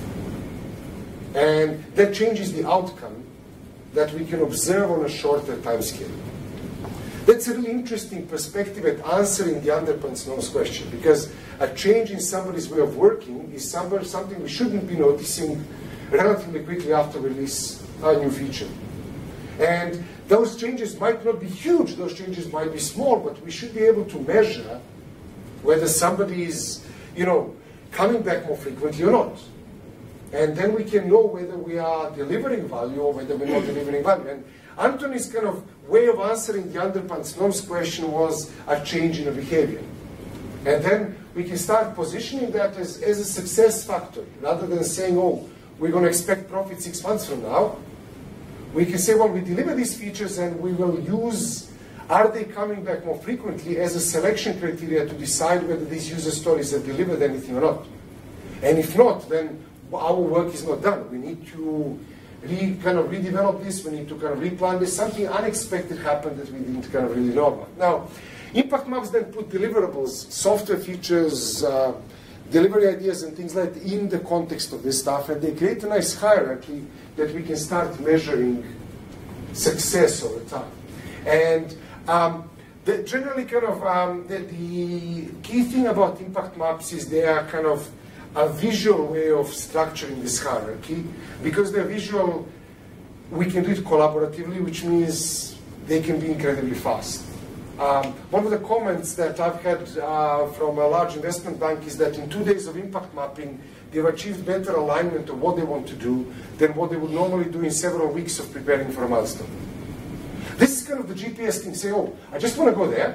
And that changes the outcome that we can observe on a shorter time scale. That's a really interesting perspective at answering the underpants norms question, because a change in somebody's way of working is something we shouldn't be noticing relatively quickly after we release a new feature. And those changes might not be huge, those changes might be small, but we should be able to measure whether somebody is, you know, coming back more frequently or not. And then we can know whether we are delivering value or whether we're not delivering value. And Anthony's kind of way of answering the underpants norms question was a change in a behavior. And then we can start positioning that as, as a success factor, rather than saying, oh, we're going to expect profit six months from now. We can say, well, we deliver these features and we will use, are they coming back more frequently as a selection criteria to decide whether these user stories have delivered anything or not. And if not, then our work is not done. We need to re, kind of redevelop this, we need to kind of replan this. Something unexpected happened that we didn't kind of really know about. Now, impact maps then put deliverables, software features, uh, delivery ideas and things like that in the context of this stuff, and they create a nice hierarchy that we can start measuring success over time. And um, the, generally kind of um, the, the key thing about impact maps is they are kind of a visual way of structuring this hierarchy. Because they're visual, we can do it collaboratively, which means they can be incredibly fast. Um, one of the comments that I've had uh, from a large investment bank is that in two days of impact mapping, they've achieved better alignment of what they want to do than what they would normally do in several weeks of preparing for a milestone. This is kind of the G P S thing, say, oh, I just want to go there,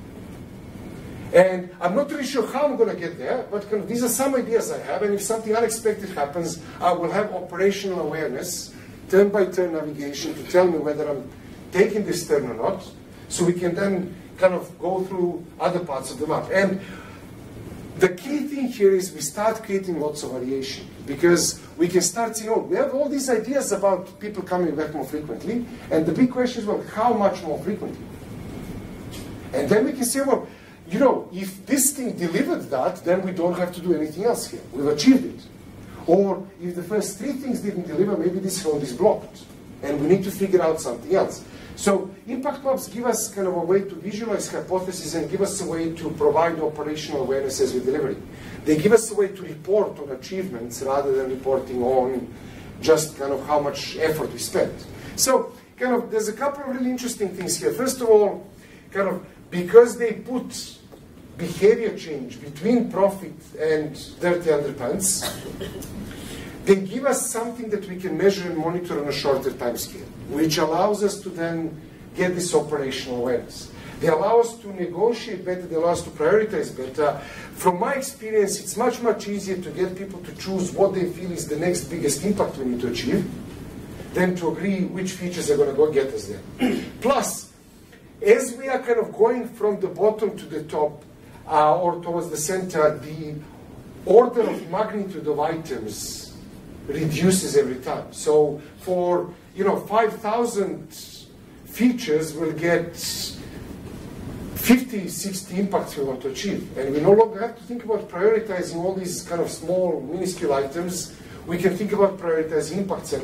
and I'm not really sure how I'm going to get there, but kind of these are some ideas I have, and if something unexpected happens, I will have operational awareness, turn-by-turn navigation to tell me whether I'm taking this turn or not, so we can then kind of go through other parts of the map. And the key thing here is we start creating lots of variation, because we can start saying, oh, we have all these ideas about people coming back more frequently, and the big question is, well, how much more frequently? And then we can say, well, you know, if this thing delivered that, then we don't have to do anything else here. We've achieved it. Or if the first three things didn't deliver, maybe this road is blocked, and we need to figure out something else. So impact maps give us kind of a way to visualize hypotheses and give us a way to provide operational awareness as we deliver it. They give us a way to report on achievements rather than reporting on just kind of how much effort we spent. So kind of there's a couple of really interesting things here. First of all, kind of because they put behavior change between profit and dirty underpants, they give us something that we can measure and monitor on a shorter time scale, which allows us to then get this operational awareness. They allow us to negotiate better, they allow us to prioritize better. From my experience, it's much, much easier to get people to choose what they feel is the next biggest impact we need to achieve than to agree which features are going to go get us there. Plus, as we are kind of going from the bottom to the top, uh, or towards the center, the order of magnitude of items reduces every time. So for, you know, five thousand features, we'll get fifty, sixty impacts we want to achieve. And we no longer have to think about prioritizing all these kind of small, minuscule items. We can think about prioritizing impacts. And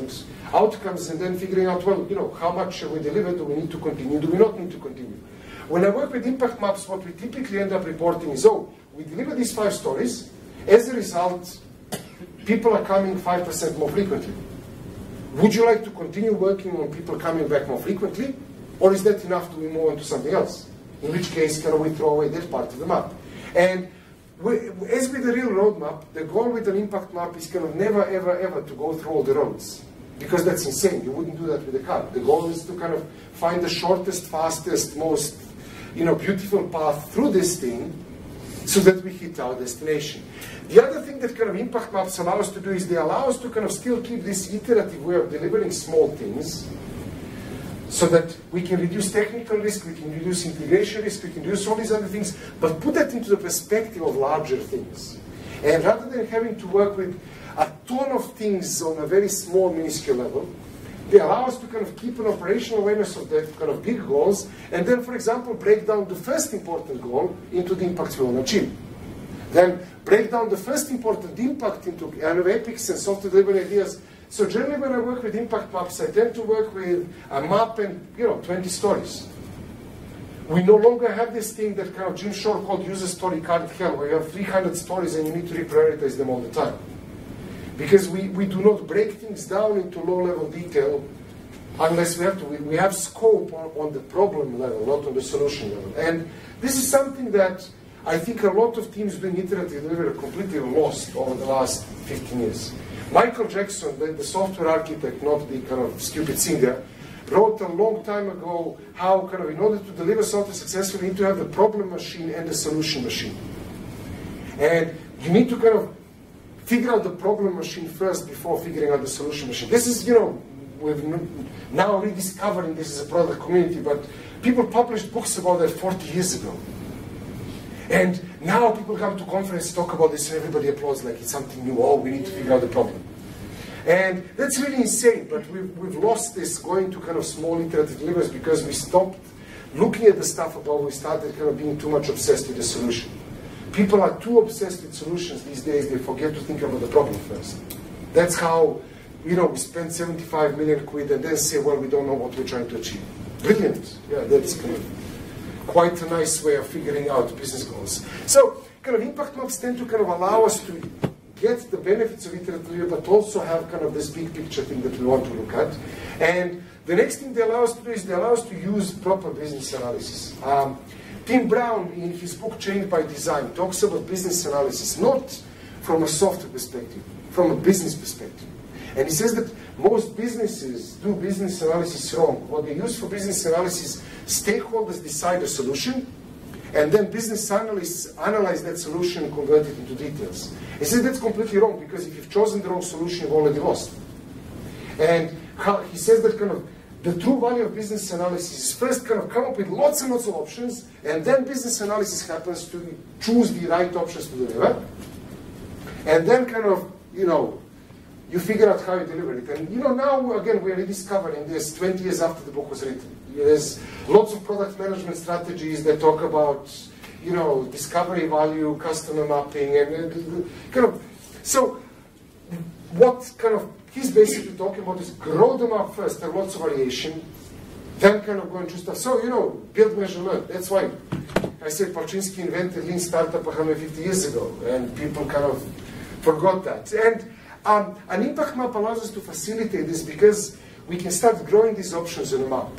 outcomes and then figuring out, well, you know, how much shall we deliver? Do we need to continue? Do we not need to continue? When I work with impact maps, what we typically end up reporting is, oh, we deliver these five stories. As a result, people are coming five percent more frequently. Would you like to continue working on people coming back more frequently? Or is that enough to move on to something else? In which case, can we throw away that part of the map? And we, as with the real roadmap, the goal with an impact map is kind of never, ever, ever to go through all the roads. Because that's insane. You wouldn't do that with a car. The goal is to kind of find the shortest, fastest, most, you know, beautiful path through this thing so that we hit our destination. The other thing that kind of impact maps allow us to do is they allow us to kind of still keep this iterative way of delivering small things so that we can reduce technical risk, we can reduce integration risk, we can reduce all these other things, but put that into the perspective of larger things. And rather than having to work with a ton of things on a very small, minuscule level, they allow us to kind of keep an operational awareness of the kind of big goals, and then, for example, break down the first important goal into the impacts we want to achieve. Then break down the first important impact into kind of epics and software delivery ideas. So generally when I work with impact maps, I tend to work with a map and, you know, twenty stories. We no longer have this thing that kind of Jim Shore called user story card hell, where you have three hundred stories and you need to reprioritize them all the time. Because we, we do not break things down into low-level detail unless we have to. We, we have scope on, on the problem level, not on the solution level. And this is something that I think a lot of teams doing iterative delivery are completely lost over the last fifteen years. Michael Jackson, the, the software architect, not the kind of stupid singer, wrote a long time ago how kind of in order to deliver software successfully, you need to have the problem machine and the solution machine. And you need to kind of figure out the problem machine first before figuring out the solution machine. This is, you know, we're now rediscovering this as a product community, but people published books about that forty years ago. And now people come to conferences, talk about this, and everybody applauds like it's something new. Oh, we need to figure out the problem. And that's really insane, but we've, we've lost this going to kind of small iterative deliveries because we stopped looking at the stuff about we started kind of being too much obsessed with the solution. People are too obsessed with solutions these days, they forget to think about the problem first. That's how, you know, we spend seventy-five million quid and then say, well, we don't know what we're trying to achieve. Brilliant. Yeah, that's kind of quite a nice way of figuring out business goals. So, kind of impact maps tend to kind of allow us to get the benefits of iterative delivery, but also have kind of this big picture thing that we want to look at. And the next thing they allow us to do is they allow us to use proper business analysis. Um, Tim Brown, in his book Change by Design, talks about business analysis, not from a software perspective, from a business perspective. And he says that most businesses do business analysis wrong. What they use for business analysis, stakeholders decide a solution, and then business analysts analyze that solution and convert it into details. He says that's completely wrong, because if you've chosen the wrong solution, you've already lost. And how, he says that kind of the true value of business analysis is first kind of come up with lots and lots of options, and then business analysis happens to choose the right options to deliver. And then kind of, you know, you figure out how you deliver it. And you know, now again, we're rediscovering this twenty years after the book was written. There's lots of product management strategies that talk about, you know, discovery value, customer mapping, and, and kind of, so what kind of he's basically talking about is grow them up first, have lots of variation, then kind of go into stuff. So, you know, build, measure, learn. That's why I said Palczynski invented Lean Startup one hundred fifty years ago, and people kind of forgot that. And um, an impact map allows us to facilitate this because we can start growing these options in a map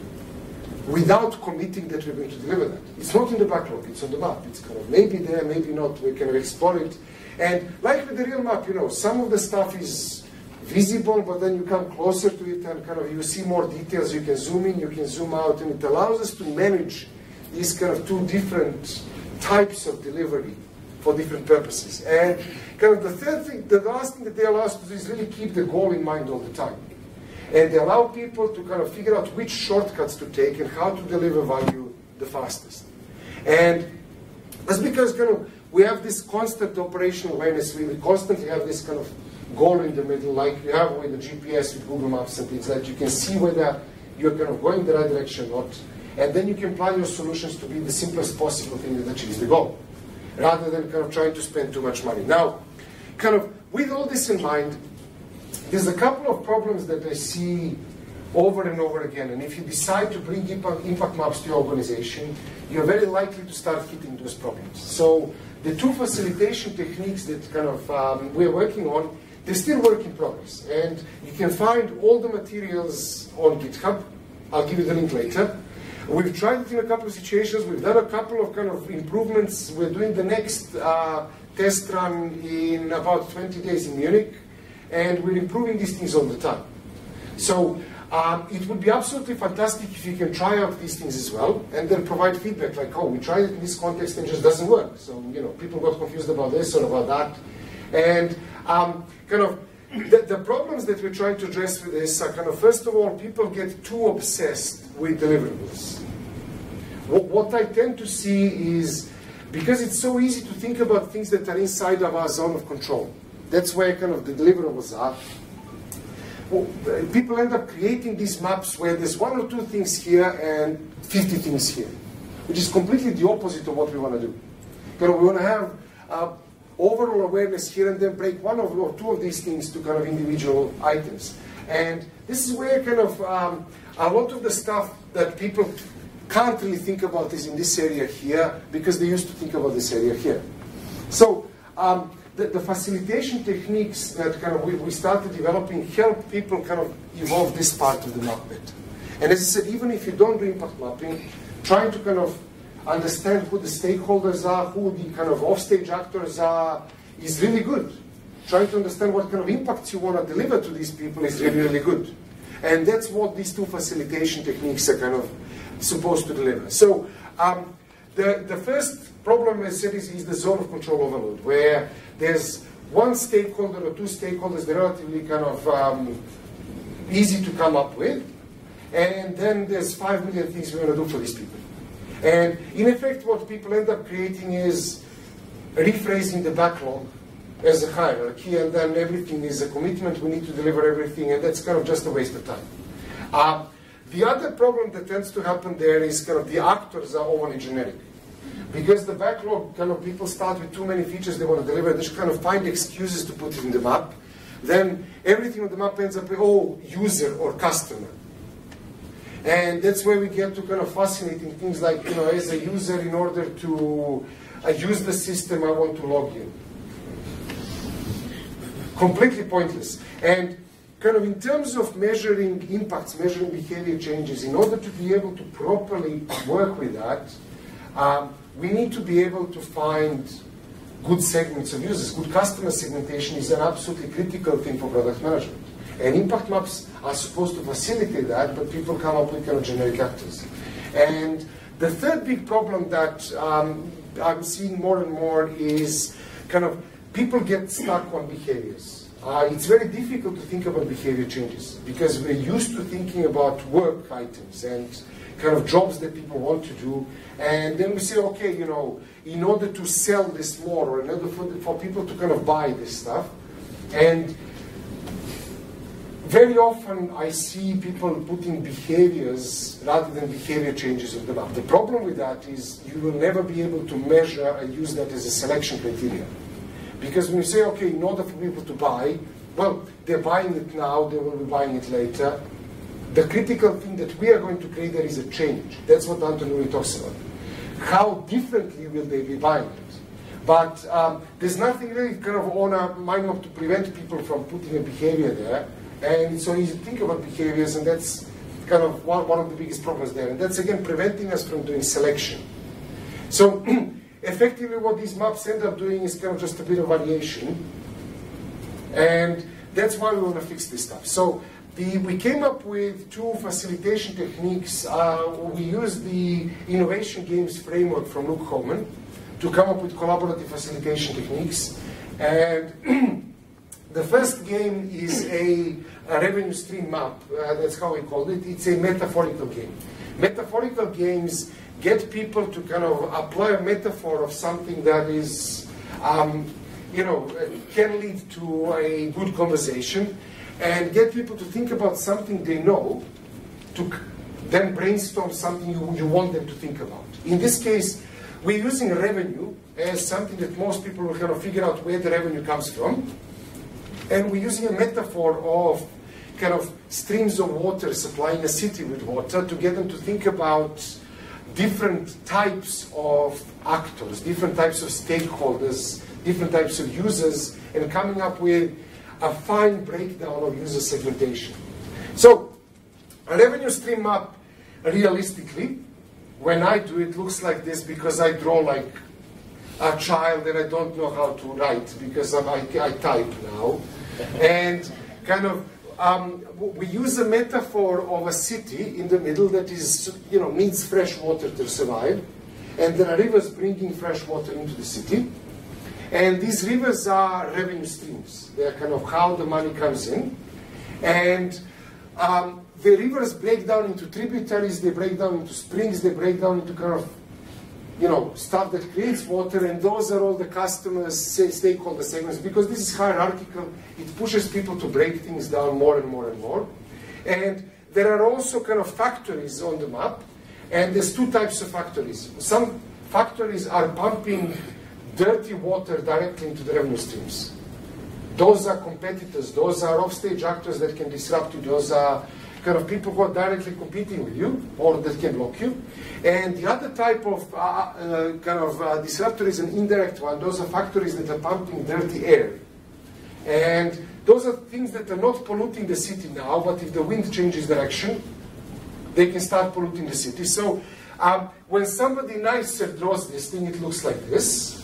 without committing that we're going to deliver that. It's not in the backlog, it's on the map. It's kind of maybe there, maybe not, we can explore it. And like with the real map, you know, some of the stuff is visible, but then you come closer to it and kind of you see more details, you can zoom in, you can zoom out, and it allows us to manage these kind of two different types of delivery for different purposes. And kind of the third thing, the last thing that they allow us to do is really keep the goal in mind all the time. And they allow people to kind of figure out which shortcuts to take and how to deliver value the fastest. And that's because kind of we have this constant operational awareness. We constantly have this kind of goal in the middle, like you have with the G P S, with Google Maps and things like that. You can see whether you're kind of going the right direction or not. And then you can plan your solutions to be the simplest possible thing that achieves the goal, rather than kind of trying to spend too much money. Now, kind of with all this in mind, there's a couple of problems that I see over and over again, and if you decide to bring impact, impact maps to your organization, you're very likely to start hitting those problems. So the two facilitation techniques that kind of um, we're working on, they're still work in progress, and you can find all the materials on GitHub. I'll give you the link later. We've tried it in a couple of situations. We've done a couple of kind of improvements. We're doing the next uh, test run in about twenty days in Munich, and we're improving these things all the time. So um, it would be absolutely fantastic if you can try out these things as well, and then provide feedback like, oh, we tried it in this context and it just doesn't work. So, you know, people got confused about this or about that. And um, kind of the, the problems that we're trying to address with this are kind of, first of all, people get too obsessed with deliverables. What, what I tend to see is, because it's so easy to think about things that are inside of our zone of control, that's where kind of the deliverables are. Well, people end up creating these maps where there's one or two things here and fifty things here, which is completely the opposite of what we want to do. You know, we want to have uh, overall awareness here and then break one of, or two of these things to kind of individual items. And this is where kind of um, a lot of the stuff that people can't really think about is in this area here, because they used to think about this area here. So um, the, the facilitation techniques that kind of we, we started developing help people kind of evolve this part of the map better. And as I said, even if you don't do impact mapping, trying to kind of understand who the stakeholders are, who the kind of offstage actors are, is really good. Trying to understand what kind of impacts you want to deliver to these people is really, really good. And that's what these two facilitation techniques are kind of supposed to deliver. So um, the, the first problem, as I said, is, is the zone of control overload, where there's one stakeholder or two stakeholders that are relatively kind of um, easy to come up with, and then there's five million things we want to do for these people. And in effect, what people end up creating is rephrasing the backlog as a hierarchy, and then everything is a commitment, we need to deliver everything, and that's kind of just a waste of time. Uh, the other problem that tends to happen there is kind of the actors are overly generic. Because the backlog, kind of people start with too many features they want to deliver, they just kind of find excuses to put it in the map. Then everything on the map ends up with, oh, user or customer. And that's where we get to kind of fascinating things like, you know, as a user, in order to uh, use the system, I want to log in. Completely pointless. And kind of in terms of measuring impacts, measuring behavior changes, in order to be able to properly work with that, um, we need to be able to find good segments of users. Good customer segmentation is an absolutely critical thing for product management. And impact maps are supposed to facilitate that, but people come up with kind of generic actors. And the third big problem that um, I'm seeing more and more is kind of people get stuck on behaviors. Uh, it's very difficult to think about behavior changes because we're used to thinking about work items and kind of jobs that people want to do. And then we say, okay, you know, in order to sell this more, or in order for, for people to kind of buy this stuff. And very often I see people putting behaviors rather than behavior changes on the map. The problem with that is you will never be able to measure and use that as a selection criteria. Because when you say, okay, in order for people to buy, well, they're buying it now, they will be buying it later. The critical thing that we are going to create there is a change. That's what Anton really talks about. How differently will they be buying it? But um, there's nothing really kind of on a mind map to prevent people from putting a behavior there. And it's so easy to think about behaviors, and that's kind of one, one of the biggest problems there. And that's, again, preventing us from doing selection. So effectively what these maps end up doing is kind of just a bit of variation. And that's why we want to fix this stuff. So the, we came up with two facilitation techniques. Uh, we used the Innovation Games framework from Luke Holman to come up with collaborative facilitation techniques. And the first game is a, a revenue stream map. Uh, that's how we called it. It's a metaphorical game. Metaphorical games get people to kind of apply a metaphor of something that is, um, you know, can lead to a good conversation, and get people to think about something they know, to then brainstorm something you, you want them to think about. In this case, we're using revenue as something that most people will kind of figure out where the revenue comes from. And we're using a metaphor of kind of streams of water supplying a city with water to get them to think about different types of actors, different types of stakeholders, different types of users, and coming up with a fine breakdown of user segmentation. So a revenue stream map, realistically, when I do it, looks like this because I draw like a child and I don't know how to write because I, I type now. And kind of, um, we use a metaphor of a city in the middle that is, you know, needs fresh water to survive. And there are rivers bringing fresh water into the city. And these rivers are revenue streams. They are kind of how the money comes in. And um, the rivers break down into tributaries, they break down into springs, they break down into kind of, you know, stuff that creates water, and those are all the customers, say, stakeholder segments. Because this is hierarchical, it pushes people to break things down more and more and more. And there are also kind of factories on the map, and there's two types of factories. Some factories are pumping dirty water directly into the revenue streams. Those are competitors, those are offstage actors that can disrupt you, those are kind of people who are directly competing with you or that can block you. And the other type of uh, uh, kind of uh, disruptor is an indirect one. Those are factories that are pumping dirty air. And those are things that are not polluting the city now, but if the wind changes direction, they can start polluting the city. So um, when somebody nicer draws this thing, it looks like this.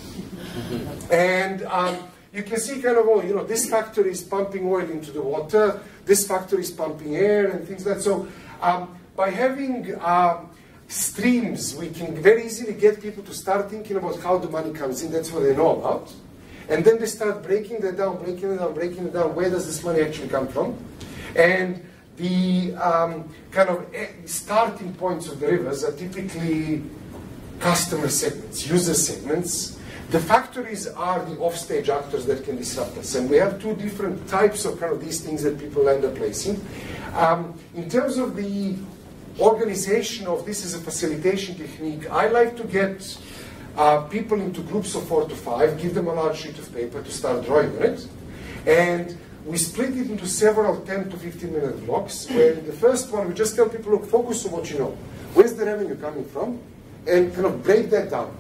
And um, you can see kind of, oh, you know, this factory is pumping oil into the water, this factory is pumping air and things like that. So um, by having um, streams, we can very easily get people to start thinking about how the money comes in. That's what they know about. And then they start breaking that down, breaking it down, breaking it down. Where does this money actually come from? And the um, kind of starting points of the rivers are typically customer segments, user segments. The factories are the offstage actors that can disrupt us. And we have two different types of kind of these things that people end up placing. Um, in terms of the organization of this as a facilitation technique, I like to get uh, people into groups of four to five, give them a large sheet of paper to start drawing on it. And we split it into several ten to fifteen minute blocks, where in the first one we just tell people, look, focus on what you know. Where's the revenue coming from? And kind of break that down.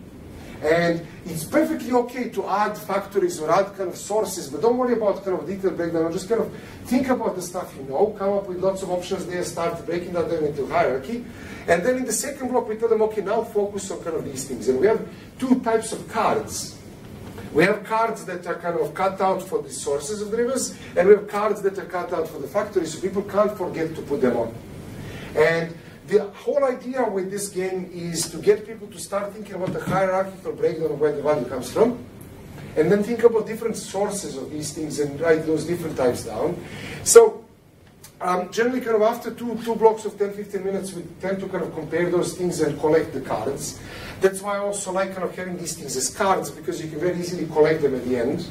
And it's perfectly okay to add factories or add kind of sources, but don't worry about kind of detailed breakdown. Just kind of think about the stuff you know, come up with lots of options there, start breaking that down into hierarchy. And then in the second block, we tell them, okay, now focus on kind of these things. And we have two types of cards. We have cards that are kind of cut out for the sources of the rivers, and we have cards that are cut out for the factories, so people can't forget to put them on. And the whole idea with this game is to get people to start thinking about the hierarchical breakdown of where the value comes from, and then think about different sources of these things and write those different types down. So um, generally kind of after two, two blocks of ten to fifteen minutes, we tend to kind of compare those things and collect the cards. That's why I also like kind of having these things as cards, because you can very easily collect them at the end.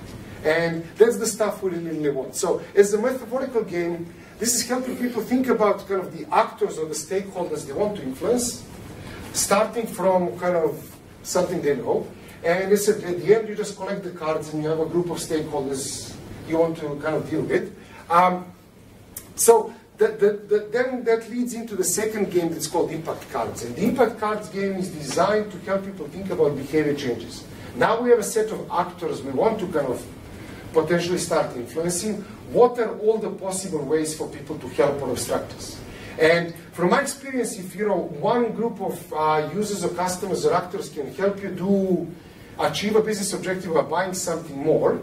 And that's the stuff we really, really want. So as a metaphorical game, this is helping people think about kind of the actors or the stakeholders they want to influence, starting from kind of something they know. And it's at the end, you just collect the cards and you have a group of stakeholders you want to kind of deal with. Um, so the, the, the, then that leads into the second game that's called impact cards. And the impact cards game is designed to help people think about behavior changes. Now we have a set of actors we want to kind of potentially start influencing. What are all the possible ways for people to help or obstruct us? And from my experience, if you know one group of uh, users or customers or actors can help you do achieve a business objective by buying something more,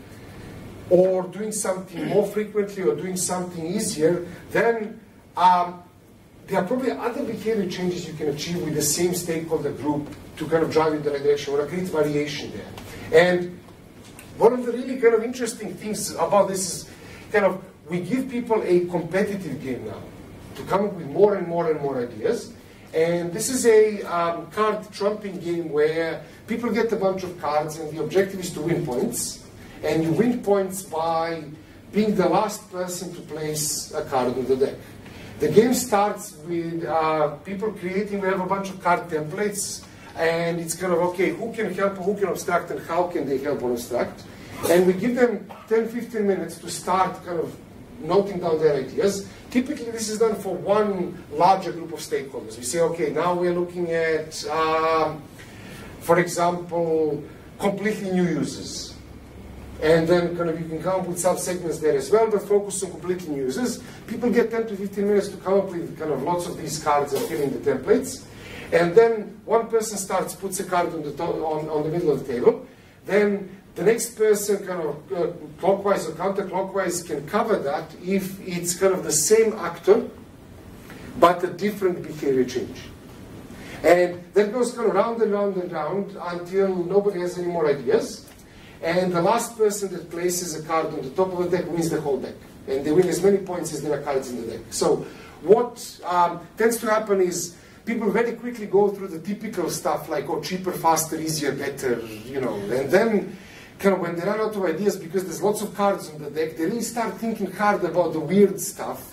or doing something more frequently, or doing something easier, then um, there are probably other behavior changes you can achieve with the same stakeholder group to kind of drive in the right direction, or a great variation there. And one of the really kind of interesting things about this is kind of we give people a competitive game now to come up with more and more and more ideas. And this is a um, card trumping game where people get a bunch of cards and the objective is to win points. And you win points by being the last person to place a card on the deck. The game starts with uh, people creating, we have a bunch of card templates, and it's kind of, okay, who can help, who can obstruct, and how can they help or obstruct? And we give them ten, fifteen minutes to start kind of noting down their ideas. Typically, this is done for one larger group of stakeholders. We say, okay, now we're looking at, um, for example, completely new users. And then kind of you can come up with sub-segments there as well, but focus on completely new users. People get ten to fifteen minutes to come up with kind of lots of these cards and fill in the templates. And then one person starts, puts a card on the, on, on the middle of the table. Then the next person kind of uh, clockwise or counterclockwise can cover that if it's kind of the same actor, but a different behavior change. And that goes kind of round and round and round until nobody has any more ideas. And the last person that places a card on the top of the deck wins the whole deck. And they win as many points as there are cards in the deck. So what um, tends to happen is people very quickly go through the typical stuff like, oh, cheaper, faster, easier, better, you know. And then kind of when they run out of ideas because there's lots of cards on the deck, they really start thinking hard about the weird stuff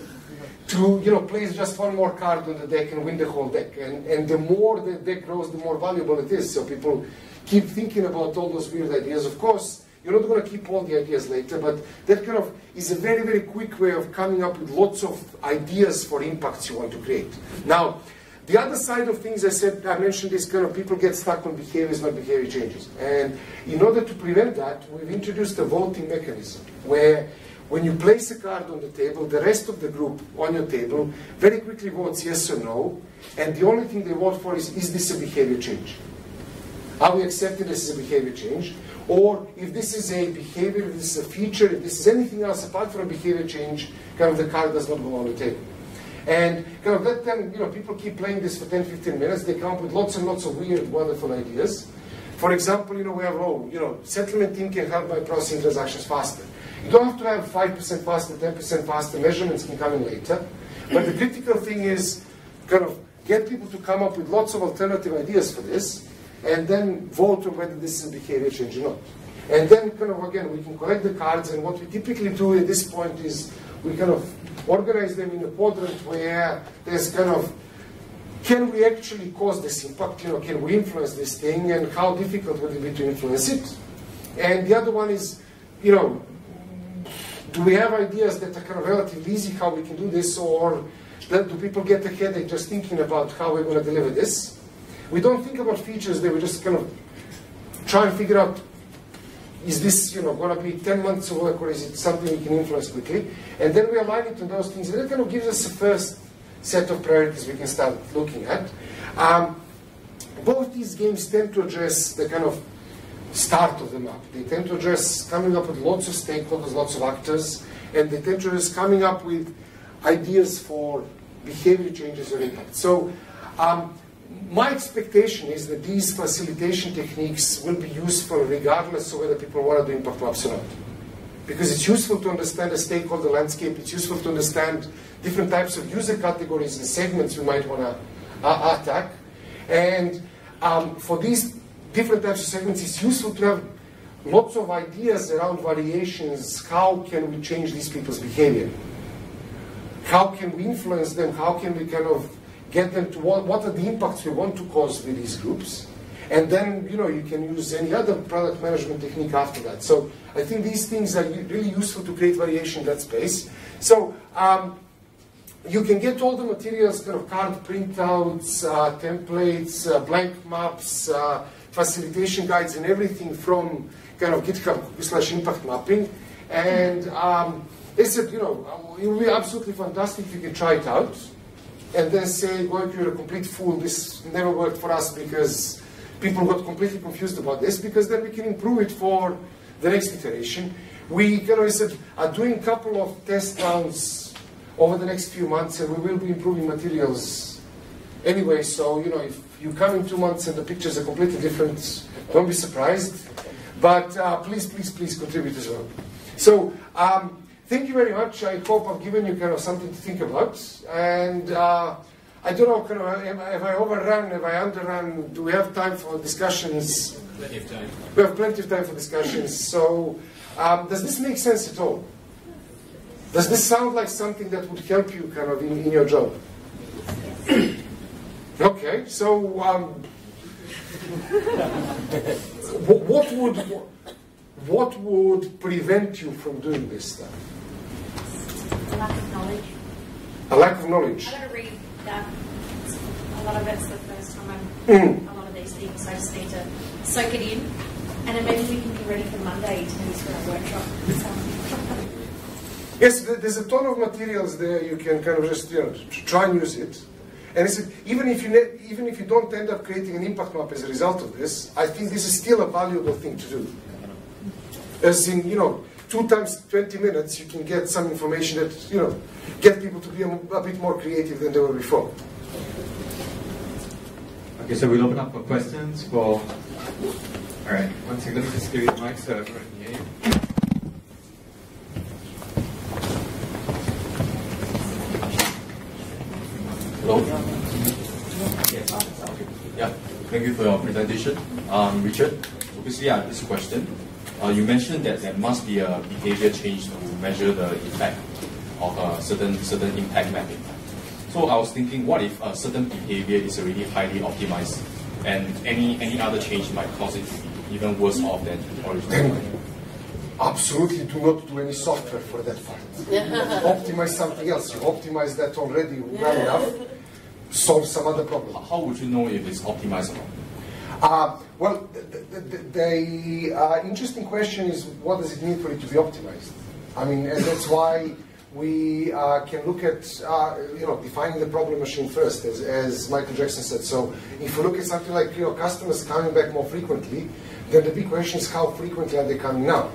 to, you know, place just one more card on the deck and win the whole deck. And, and the more the deck grows, the more valuable it is. So people keep thinking about all those weird ideas. Of course, you're not going to keep all the ideas later, but that kind of is a very, very quick way of coming up with lots of ideas for impacts you want to create. Now, the other side of things, I said, I mentioned this kind of people get stuck on behaviors, not behavior changes. And in order to prevent that, we've introduced a voting mechanism where when you place a card on the table, the rest of the group on your table very quickly votes yes or no. And the only thing they vote for is, is this a behavior change? Are we accepting this as a behavior change? Or if this is a behavior, if this is a feature, if this is anything else apart from a behavior change, kind of the card does not go on the table. And kind of that then, you know, people keep playing this for ten, fifteen minutes. They come up with lots and lots of weird, wonderful ideas. For example, you know, we have, oh, you know, settlement team can help by processing transactions faster. You don't have to have five percent faster, ten percent faster. Measurements can come in later. But the critical thing is kind of get people to come up with lots of alternative ideas for this, and then vote on whether this is a behavior change or not. And then kind of, again, we can collect the cards, and what we typically do at this point is we kind of organize them in a quadrant where there's kind of, can we actually cause this impact? You know, can we influence this thing, and how difficult would it be to influence it? And the other one is, you know, do we have ideas that are kind of relatively easy how we can do this, or do people get a headache just thinking about how we're going to deliver this? We don't think about features, they we just kind of try and figure out, is this, you know, going to be ten months of work, or is it something we can influence quickly? And then we align it to those things, and that kind of gives us the first set of priorities we can start looking at. Um, both these games tend to address the kind of start of the map. They tend to address coming up with lots of stakeholders, lots of actors, and they tend to address coming up with ideas for behavior changes or impact. So um, my expectation is that these facilitation techniques will be useful regardless of whether people want to do impact maps or not. Because it's useful to understand the stakeholder landscape, it's useful to understand different types of user categories and segments we might want to uh, attack. And um, for these different types of segments, it's useful to have lots of ideas around variations. How can we change these people's behavior? How can we influence them? How can we kind of get them to what, what are the impacts we want to cause with these groups? And then, you know, you can use any other product management technique after that. So I think these things are really useful to create variation in that space. So um, you can get all the materials, kind of card printouts, uh, templates, uh, blank maps, uh, facilitation guides, and everything from kind of GitHub slash impact mapping. And um, they said, you know, it will be absolutely fantastic if you can try it out. And then say, Gojko, you're a complete fool. This never worked for us because people got completely confused about this, because then we can improve it for the next iteration. We kind of said, are doing a couple of test rounds over the next few months, and we will be improving materials anyway. So, you know, if you come in two months and the pictures are completely different, don't be surprised. But uh, please, please, please contribute as well. So, um, thank you very much. I hope I've given you kind of something to think about. And uh, I don't know, kind of, have I overrun, have I underrun? Do we have time for discussions? Plenty of time. We have plenty of time for discussions. So, um, does this make sense at all? Does this sound like something that would help you kind of in, in your job? Okay, so um, what would what would prevent you from doing this stuff? A lack of knowledge. A lack of knowledge. I got to read that. A lot of it's the first time I'm Mm. a lot of these things, so I just need to soak it in, and then maybe we can be ready for Monday to use for our workshop. So. Yes, there's a ton of materials there. You can kind of just, you know, try and use it. And it's, even if you even if you don't end up creating an impact map as a result of this, I think this is still a valuable thing to do. As in, you know, two times twenty minutes, you can get some information that, you know, get people to be a, a bit more creative than they were before. Okay, so we'll open up for questions for. All right, one second. Let me just give you the mic so everyone can hear you. Hello? Yes. Okay. Yeah. Thank you for your presentation. Um, Richard, obviously I have this question. Uh, you mentioned that there must be a behavior change to measure the effect of a certain certain impact mapping. So I was thinking, what if a certain behavior is already highly optimized, and any any other change might cause it to be even worse off than the original one? Absolutely, do not do any software for that part. Optimize something else. You optimize that already well enough. Solve some other problem. How would you know if it's optimizable? Uh, well, the, the, the uh, interesting question is, what does it mean for it to be optimized? I mean, and that's why we uh, can look at, uh, you know, defining the problem machine first, as, as Michael Jackson said. So if you look at something like, you know, customers coming back more frequently, then the big question is, how frequently are they coming now?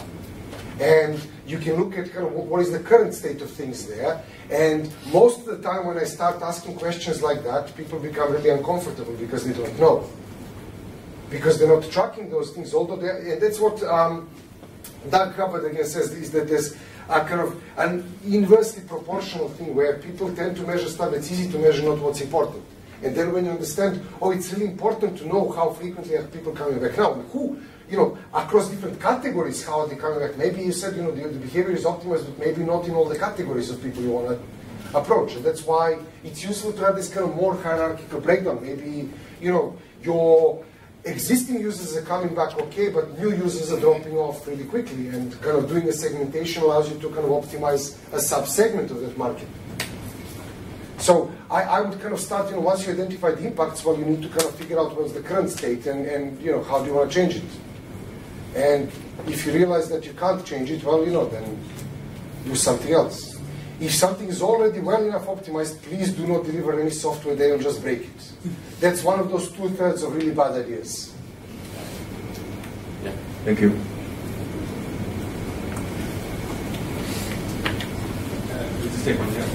And you can look at kind of what is the current state of things there. And most of the time when I start asking questions like that, people become really uncomfortable because they don't know. Because they're not tracking those things, although they, and that's what um, Doug Hubbard again says, is that there's a kind of an inversely proportional thing where people tend to measure stuff that's easy to measure, not what's important. And then when you understand, oh, it's really important to know how frequently are people coming back now, who, you know, across different categories, how are they coming back? Maybe you said, you know, the, the behavior is optimized, but maybe not in all the categories of people you want to approach. And that's why it's useful to have this kind of more hierarchical breakdown. Maybe, you know, your existing users are coming back okay, but new users are dropping off really quickly, and kind of doing a segmentation allows you to kind of optimize a sub-segment of that market. So I, I would kind of start, you know, once you identify the impacts, well, you need to kind of figure out what's the current state and, and you know, how do you want to change it. And if you realize that you can't change it, well, you know, then do something else. If something is already well enough optimized, please do not deliver any software there and just break it. That's one of those two-thirds of really bad ideas. Yeah, thank you. Uh, we'll just take one here.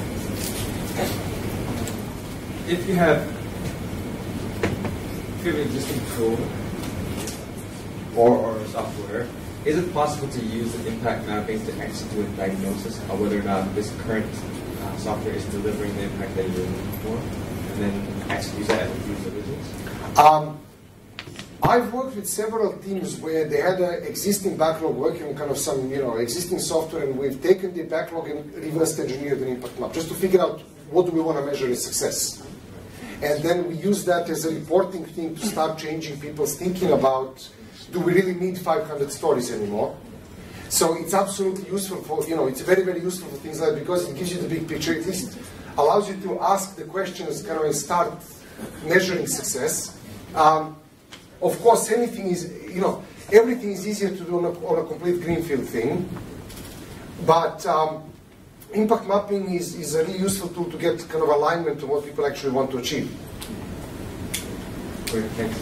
If you have, if you have an existing tool or, or software, is it possible to use the impact mapping to execute a diagnosis of whether or not this current uh, software is delivering the impact that you're looking for, and then execute that as a user business? Um, I've worked with several teams where they had an existing backlog working on kind of some, you know, existing software, and we've taken the backlog and reverse engineered an impact map just to figure out what do we want to measure as success. And then we use that as a reporting thing to start changing people's thinking about, do we really need five hundred stories anymore? So it's absolutely useful for, you know, it's very, very useful for things like that because it gives you the big picture. At least allows you to ask the questions kind of and start measuring success. Um, of course, anything is, you know, everything is easier to do on a, on a complete greenfield thing. But um, impact mapping is, is a really useful tool to get kind of alignment to what people actually want to achieve. Great, thanks.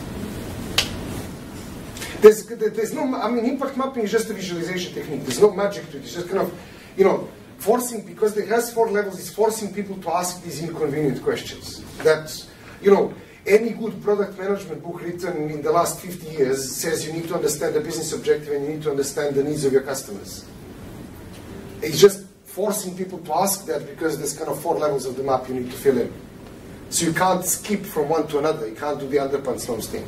There's, there's no, I mean, impact mapping is just a visualization technique. There's no magic to it. It's just kind of, you know, forcing, because it has four levels, it's forcing people to ask these inconvenient questions. That, you know, any good product management book written in the last fifty years says you need to understand the business objective and you need to understand the needs of your customers. It's just forcing people to ask that because there's kind of four levels of the map you need to fill in. So you can't skip from one to another. You can't do the underpants nose thing.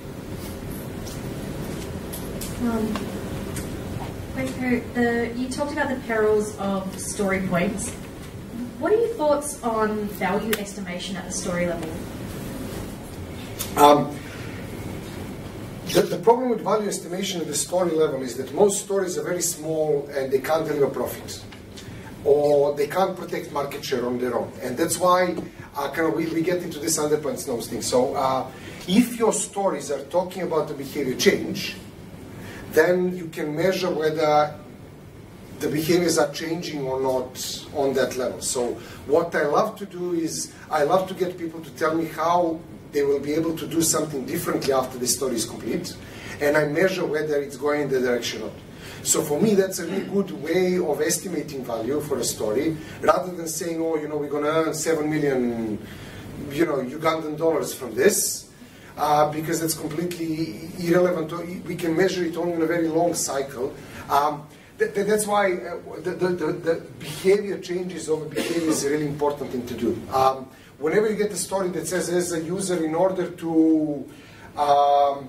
Um, Gojko, the, you talked about the perils of story points. What are your thoughts on value estimation at the story level? Um, The, the problem with value estimation at the story level is that most stories are very small and they can't deliver profit, or they can't protect market share on their own. And that's why uh, kind of we, we get into this underpants nose thing. So uh, if your stories are talking about the behavior change, then you can measure whether the behaviors are changing or not on that level. So what I love to do is I love to get people to tell me how they will be able to do something differently after the story is complete, and I measure whether it's going in the direction or not. So for me, that's a really good way of estimating value for a story, rather than saying, oh, you know, we're going to earn seven million, you know, Ugandan dollars from this, uh, because that's completely irrelevant. We can measure it only in a very long cycle. Um, that, that's why uh, the, the, the, the behavior changes over behavior is a really important thing to do. Um, whenever you get a story that says, as a user, in order to um,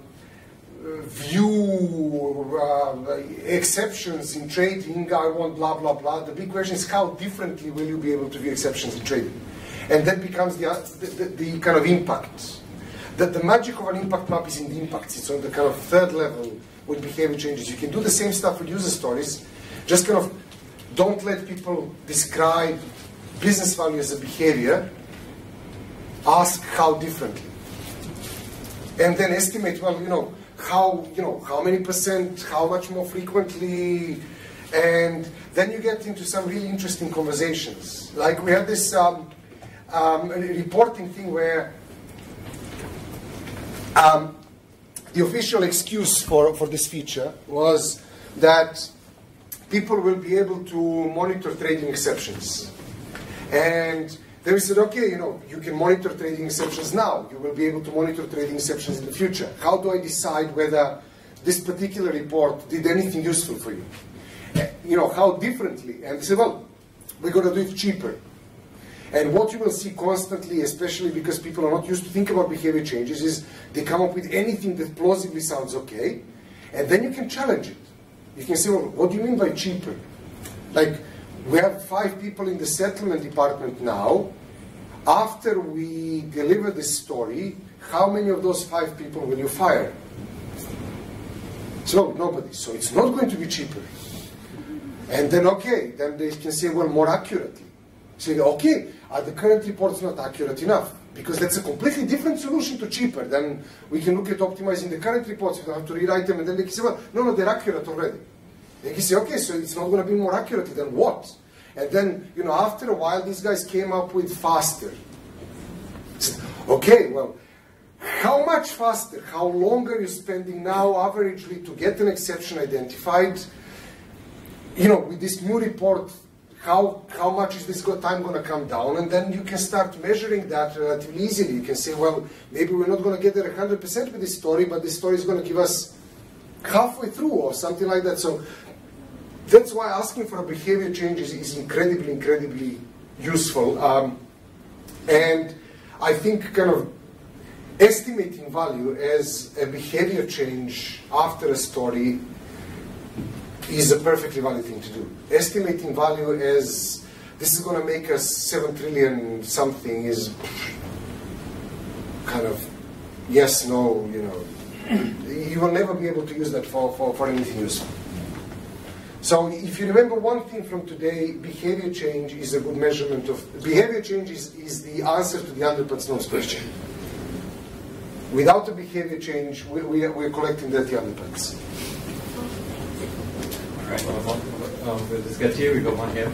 view uh, exceptions in trading, I want blah, blah, blah. The big question is how differently will you be able to view exceptions in trading? And that becomes the, the, the, the kind of impact. That the magic of an impact map is in the impacts. It's on the kind of third level when behavior changes. You can do the same stuff with user stories, just kind of don't let people describe business value as a behavior. Ask how differently. And then estimate, well, you know, how, you know, how many percent, how much more frequently, and then you get into some really interesting conversations. Like we had this um, um, reporting thing where um, the official excuse for, for this feature was that people will be able to monitor trading exceptions. And then we said, okay, you know, you can monitor trading exceptions now. You will be able to monitor trading exceptions in the future. How do I decide whether this particular report did anything useful for you? You know, how differently? And they said, well, we're going to do it cheaper. And what you will see constantly, especially because people are not used to think about behavior changes, is they come up with anything that plausibly sounds okay, and then you can challenge it. You can say, well, what do you mean by cheaper? Like, we have five people in the settlement department now. After we deliver this story, how many of those five people will you fire? So, nobody. So it's not going to be cheaper. And then, okay, then they can say, well, more accurately. Say, okay, are the current reports not accurate enough? Because that's a completely different solution to cheaper. Then we can look at optimizing the current reports. We don't have to rewrite them. And then they can say, well, no, no, they're accurate already. They can say, okay, so it's not going to be more accurately, then what? And then, you know, after a while, these guys came up with faster. Okay, well, how much faster? How long are you spending now, averagely, to get an exception identified? You know, with this new report, how, how much is this time going to come down? And then you can start measuring that relatively easily. You can say, well, maybe we're not going to get there one hundred percent with this story, but this story is going to give us halfway through or something like that. So that's why asking for a behavior change is, is incredibly, incredibly useful. Um, and I think kind of estimating value as a behavior change after a story is a perfectly valid thing to do. Estimating value as this is going to make us seven trillion something is kind of yes, no, you know. You will never be able to use that for, for, for anything useful. So if you remember one thing from today, behavior change is a good measurement of, behavior change is, is the answer to the underpants nose question. Without a behavior change, we, we are, we're collecting dirty underpants. All right, well, um, we'll just get here, we got one here.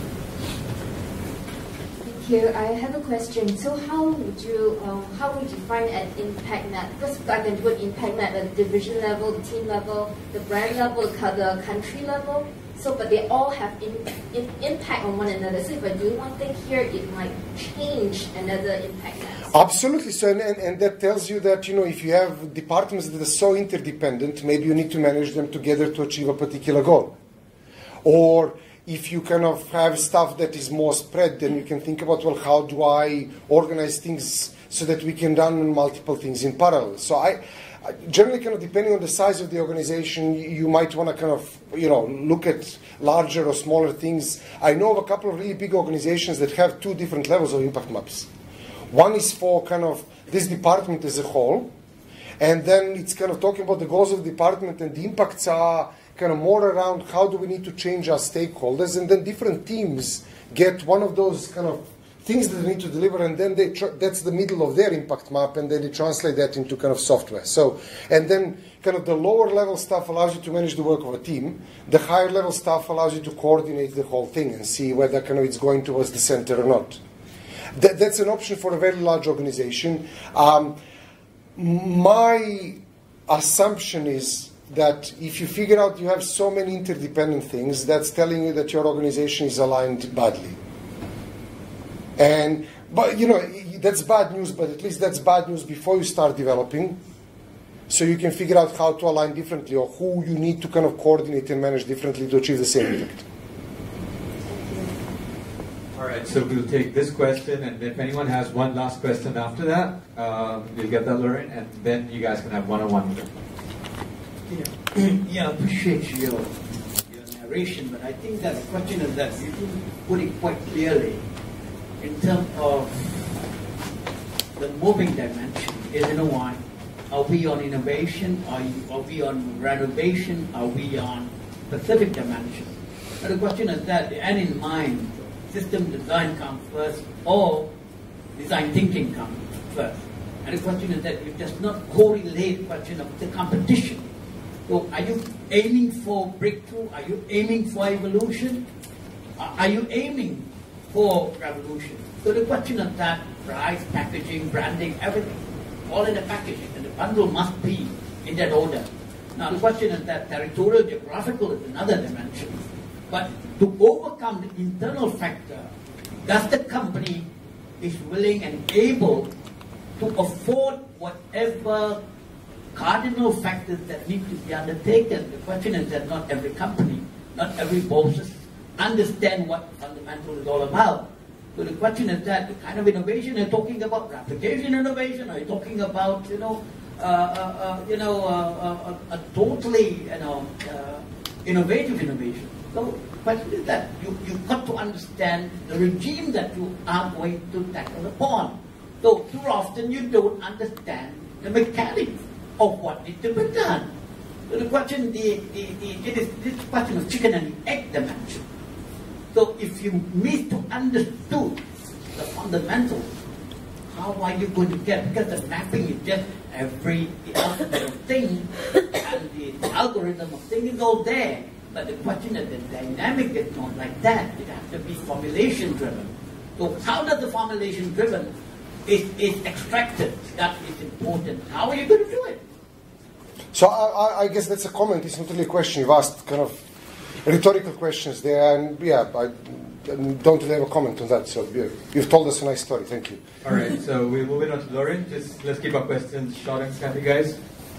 Thank you. I have a question. So how would you, um, how would you define an impact net? Because I can do an impact net at the division level, the team level, the brand level, the country level. So, but they all have in, in, impact on one another. So if I do one thing here, it might change another impact net. Absolutely. So, and, and, and that tells you that, you know, if you have departments that are so interdependent, maybe you need to manage them together to achieve a particular goal. Or if you kind of have stuff that is more spread, then you can think about, well, how do I organize things so that we can run multiple things in parallel? So I, generally, kind of depending on the size of the organization, you might want to kind of, you know, look at larger or smaller things. I know of a couple of really big organizations that have two different levels of impact maps. One is for kind of this department as a whole, And then it's kind of talking about the goals of the department, and the impacts are kind of more around how do we need to change our stakeholders, and then different teams get one of those kind of things that they need to deliver, and then they tr that's the middle of their impact map, and then they translate that into kind of software. So, and then kind of the lower level stuff allows you to manage the work of a team. The higher level stuff allows you to coordinate the whole thing and see whether kind of it's going towards the center or not. That, that's an option for a very large organization. Um, my assumption is that if you figure out you have so many interdependent things, that's telling you that your organization is aligned badly. And, but you know, that's bad news, but at least that's bad news before you start developing. So you can figure out how to align differently, or who you need to kind of coordinate and manage differently to achieve the same effect. All right, so we'll take this question, and if anyone has one last question after that, um, we'll get that, Lauren, and then you guys can have one-on-one with them. Yeah, yeah, I appreciate your, your narration, but I think that the question is that you didn't put it quite clearly in terms of the moving dimension. Is you know why? Are we on innovation? Are, you, are we on renovation? Are we on specific dimension? But the question is that the end in mind, system design comes first, or design thinking comes first. And the question is that it does not correlate the question of the competition. So are you aiming for breakthrough? Are you aiming for evolution? Are you aiming for revolution? So the question of that, price, packaging, branding, everything, all in the packaging, and the bundle must be in that order. Now the question is that territorial, geographical is another dimension. But to overcome the internal factor, does the company is willing and able to afford whatever cardinal factors that need to be undertaken? The question is that not every company, not every boss understand what fundamental is all about. So the question is that the kind of innovation you're talking about, replication innovation, are you talking about, you know, uh, uh, uh, you know, uh, uh, a totally, you know, uh, innovative innovation? So the question is that you, you've got to understand the regime that you are going to tackle upon. So too often you don't understand the mechanics of what needs to be done. So the question, the, the, the, it is this question of chicken and egg dimension. So if you miss to understood the fundamentals, how are you going to get? Because the mapping is just every the alphabet of thing, and the, the algorithm of thing is all there. But the question is the dynamic is not like that. It has to be formulation driven. So how does the formulation driven is, is extracted? That is important. How are you going to do it? So I, I guess that's a comment. It's not really a question. You've asked kind of rhetorical questions there, and yeah, I don't really have a comment on that. So yeah, you've told us a nice story. Thank you. All right, so we'll move it on to Lauren. Just let's keep our questions short and snappy, guys.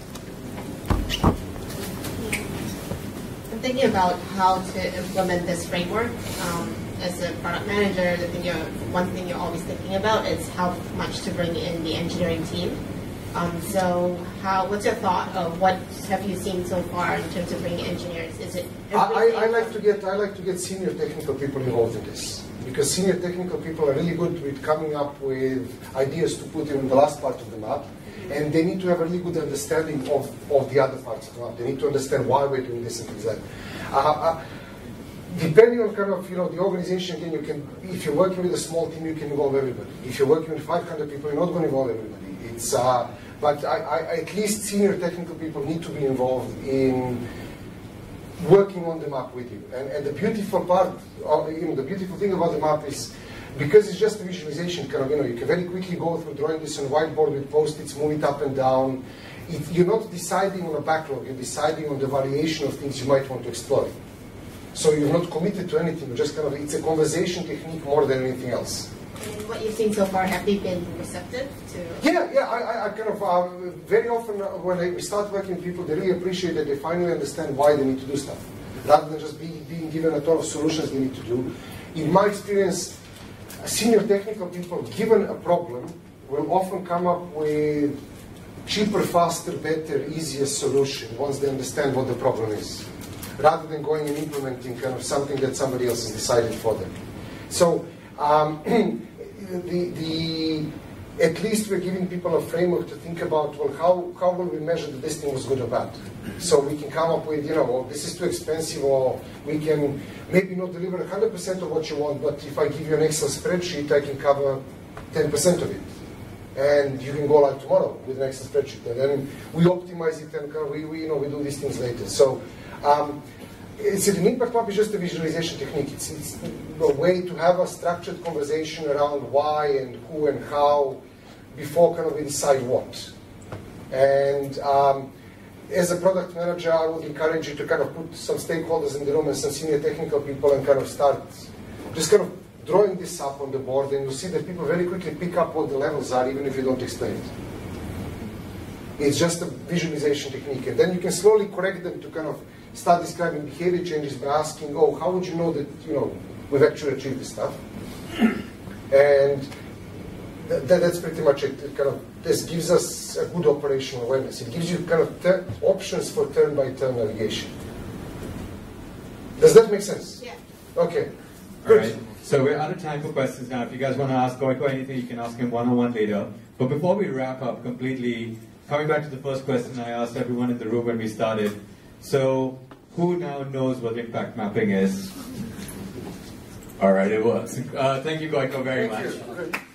I'm thinking about how to implement this framework. Um, as a product manager, the thing you're, one thing you're always thinking about is how much to bring in the engineering team. Um, so, how? What's your thought of what have you seen so far in terms of bringing engineers? Is it? I, I, I like to get I like to get senior technical people involved in this, because senior technical people are really good with coming up with ideas to put in the last part of the map, and they need to have a really good understanding of, of the other parts of the map. They need to understand why we're doing this and things like that. Uh, uh, depending on kind of you know the organization, again, you can if you're working with a small team, you can involve everybody. If you're working with five hundred people, you're not going to involve everybody. It's, uh, but I, I, at least senior technical people need to be involved in working on the map with you. And, and the beautiful part, of, you know, the beautiful thing about the map is because it's just a visualization. Kind of, you know, you can very quickly go through drawing this on a whiteboard with post-its, move it up and down. It, you're not deciding on a backlog. You're deciding on the variation of things you might want to explore. So you're not committed to anything. You're just kind of it's a conversation technique more than anything else. And what you've seen so far, have they been receptive to? Yeah, yeah. I, I kind of uh, very often uh, when I, we start working with people, they really appreciate that they finally understand why they need to do stuff, rather than just be, being given a ton of solutions they need to do. In my experience, senior technical people, given a problem, will often come up with cheaper, faster, better, easier solution once they understand what the problem is, rather than going and implementing kind of something that somebody else has decided for them. So. Um, The, the at least we're giving people a framework to think about, well, how, how will we measure that this thing was good or bad? So we can come up with, you know, well, this is too expensive, or we can maybe not deliver one hundred percent of what you want, but if I give you an Excel spreadsheet, I can cover ten percent of it. And you can go live tomorrow with an Excel spreadsheet. And then we optimize it, and we, we, you know, we do these things later. So um, it's an impact map is just a visualization technique. It's, it's a way to have a structured conversation around why and who and how before kind of we decide what. And um, as a product manager, I would encourage you to kind of put some stakeholders in the room and some senior technical people and kind of start just kind of drawing this up on the board, and you'll see that people very quickly pick up what the levels are, even if you don't explain it. It's just a visualization technique, and then you can slowly correct them to kind of start describing behavior changes by asking, oh, how would you know that, you know, we've actually achieved this stuff? And th th that's pretty much it. It kind of, this gives us a good operational awareness. It gives you kind of options for turn-by-turn navigation. Does that make sense? Yeah. Okay. All right. So we're out of time for questions now. If you guys want to ask Gojko anything, you can ask him one-on-one later. But before we wrap up completely, coming back to the first question I asked everyone in the room when we started. So who now knows what impact mapping is? All right, it works. Uh, thank you, Gojko, very Thank much. you.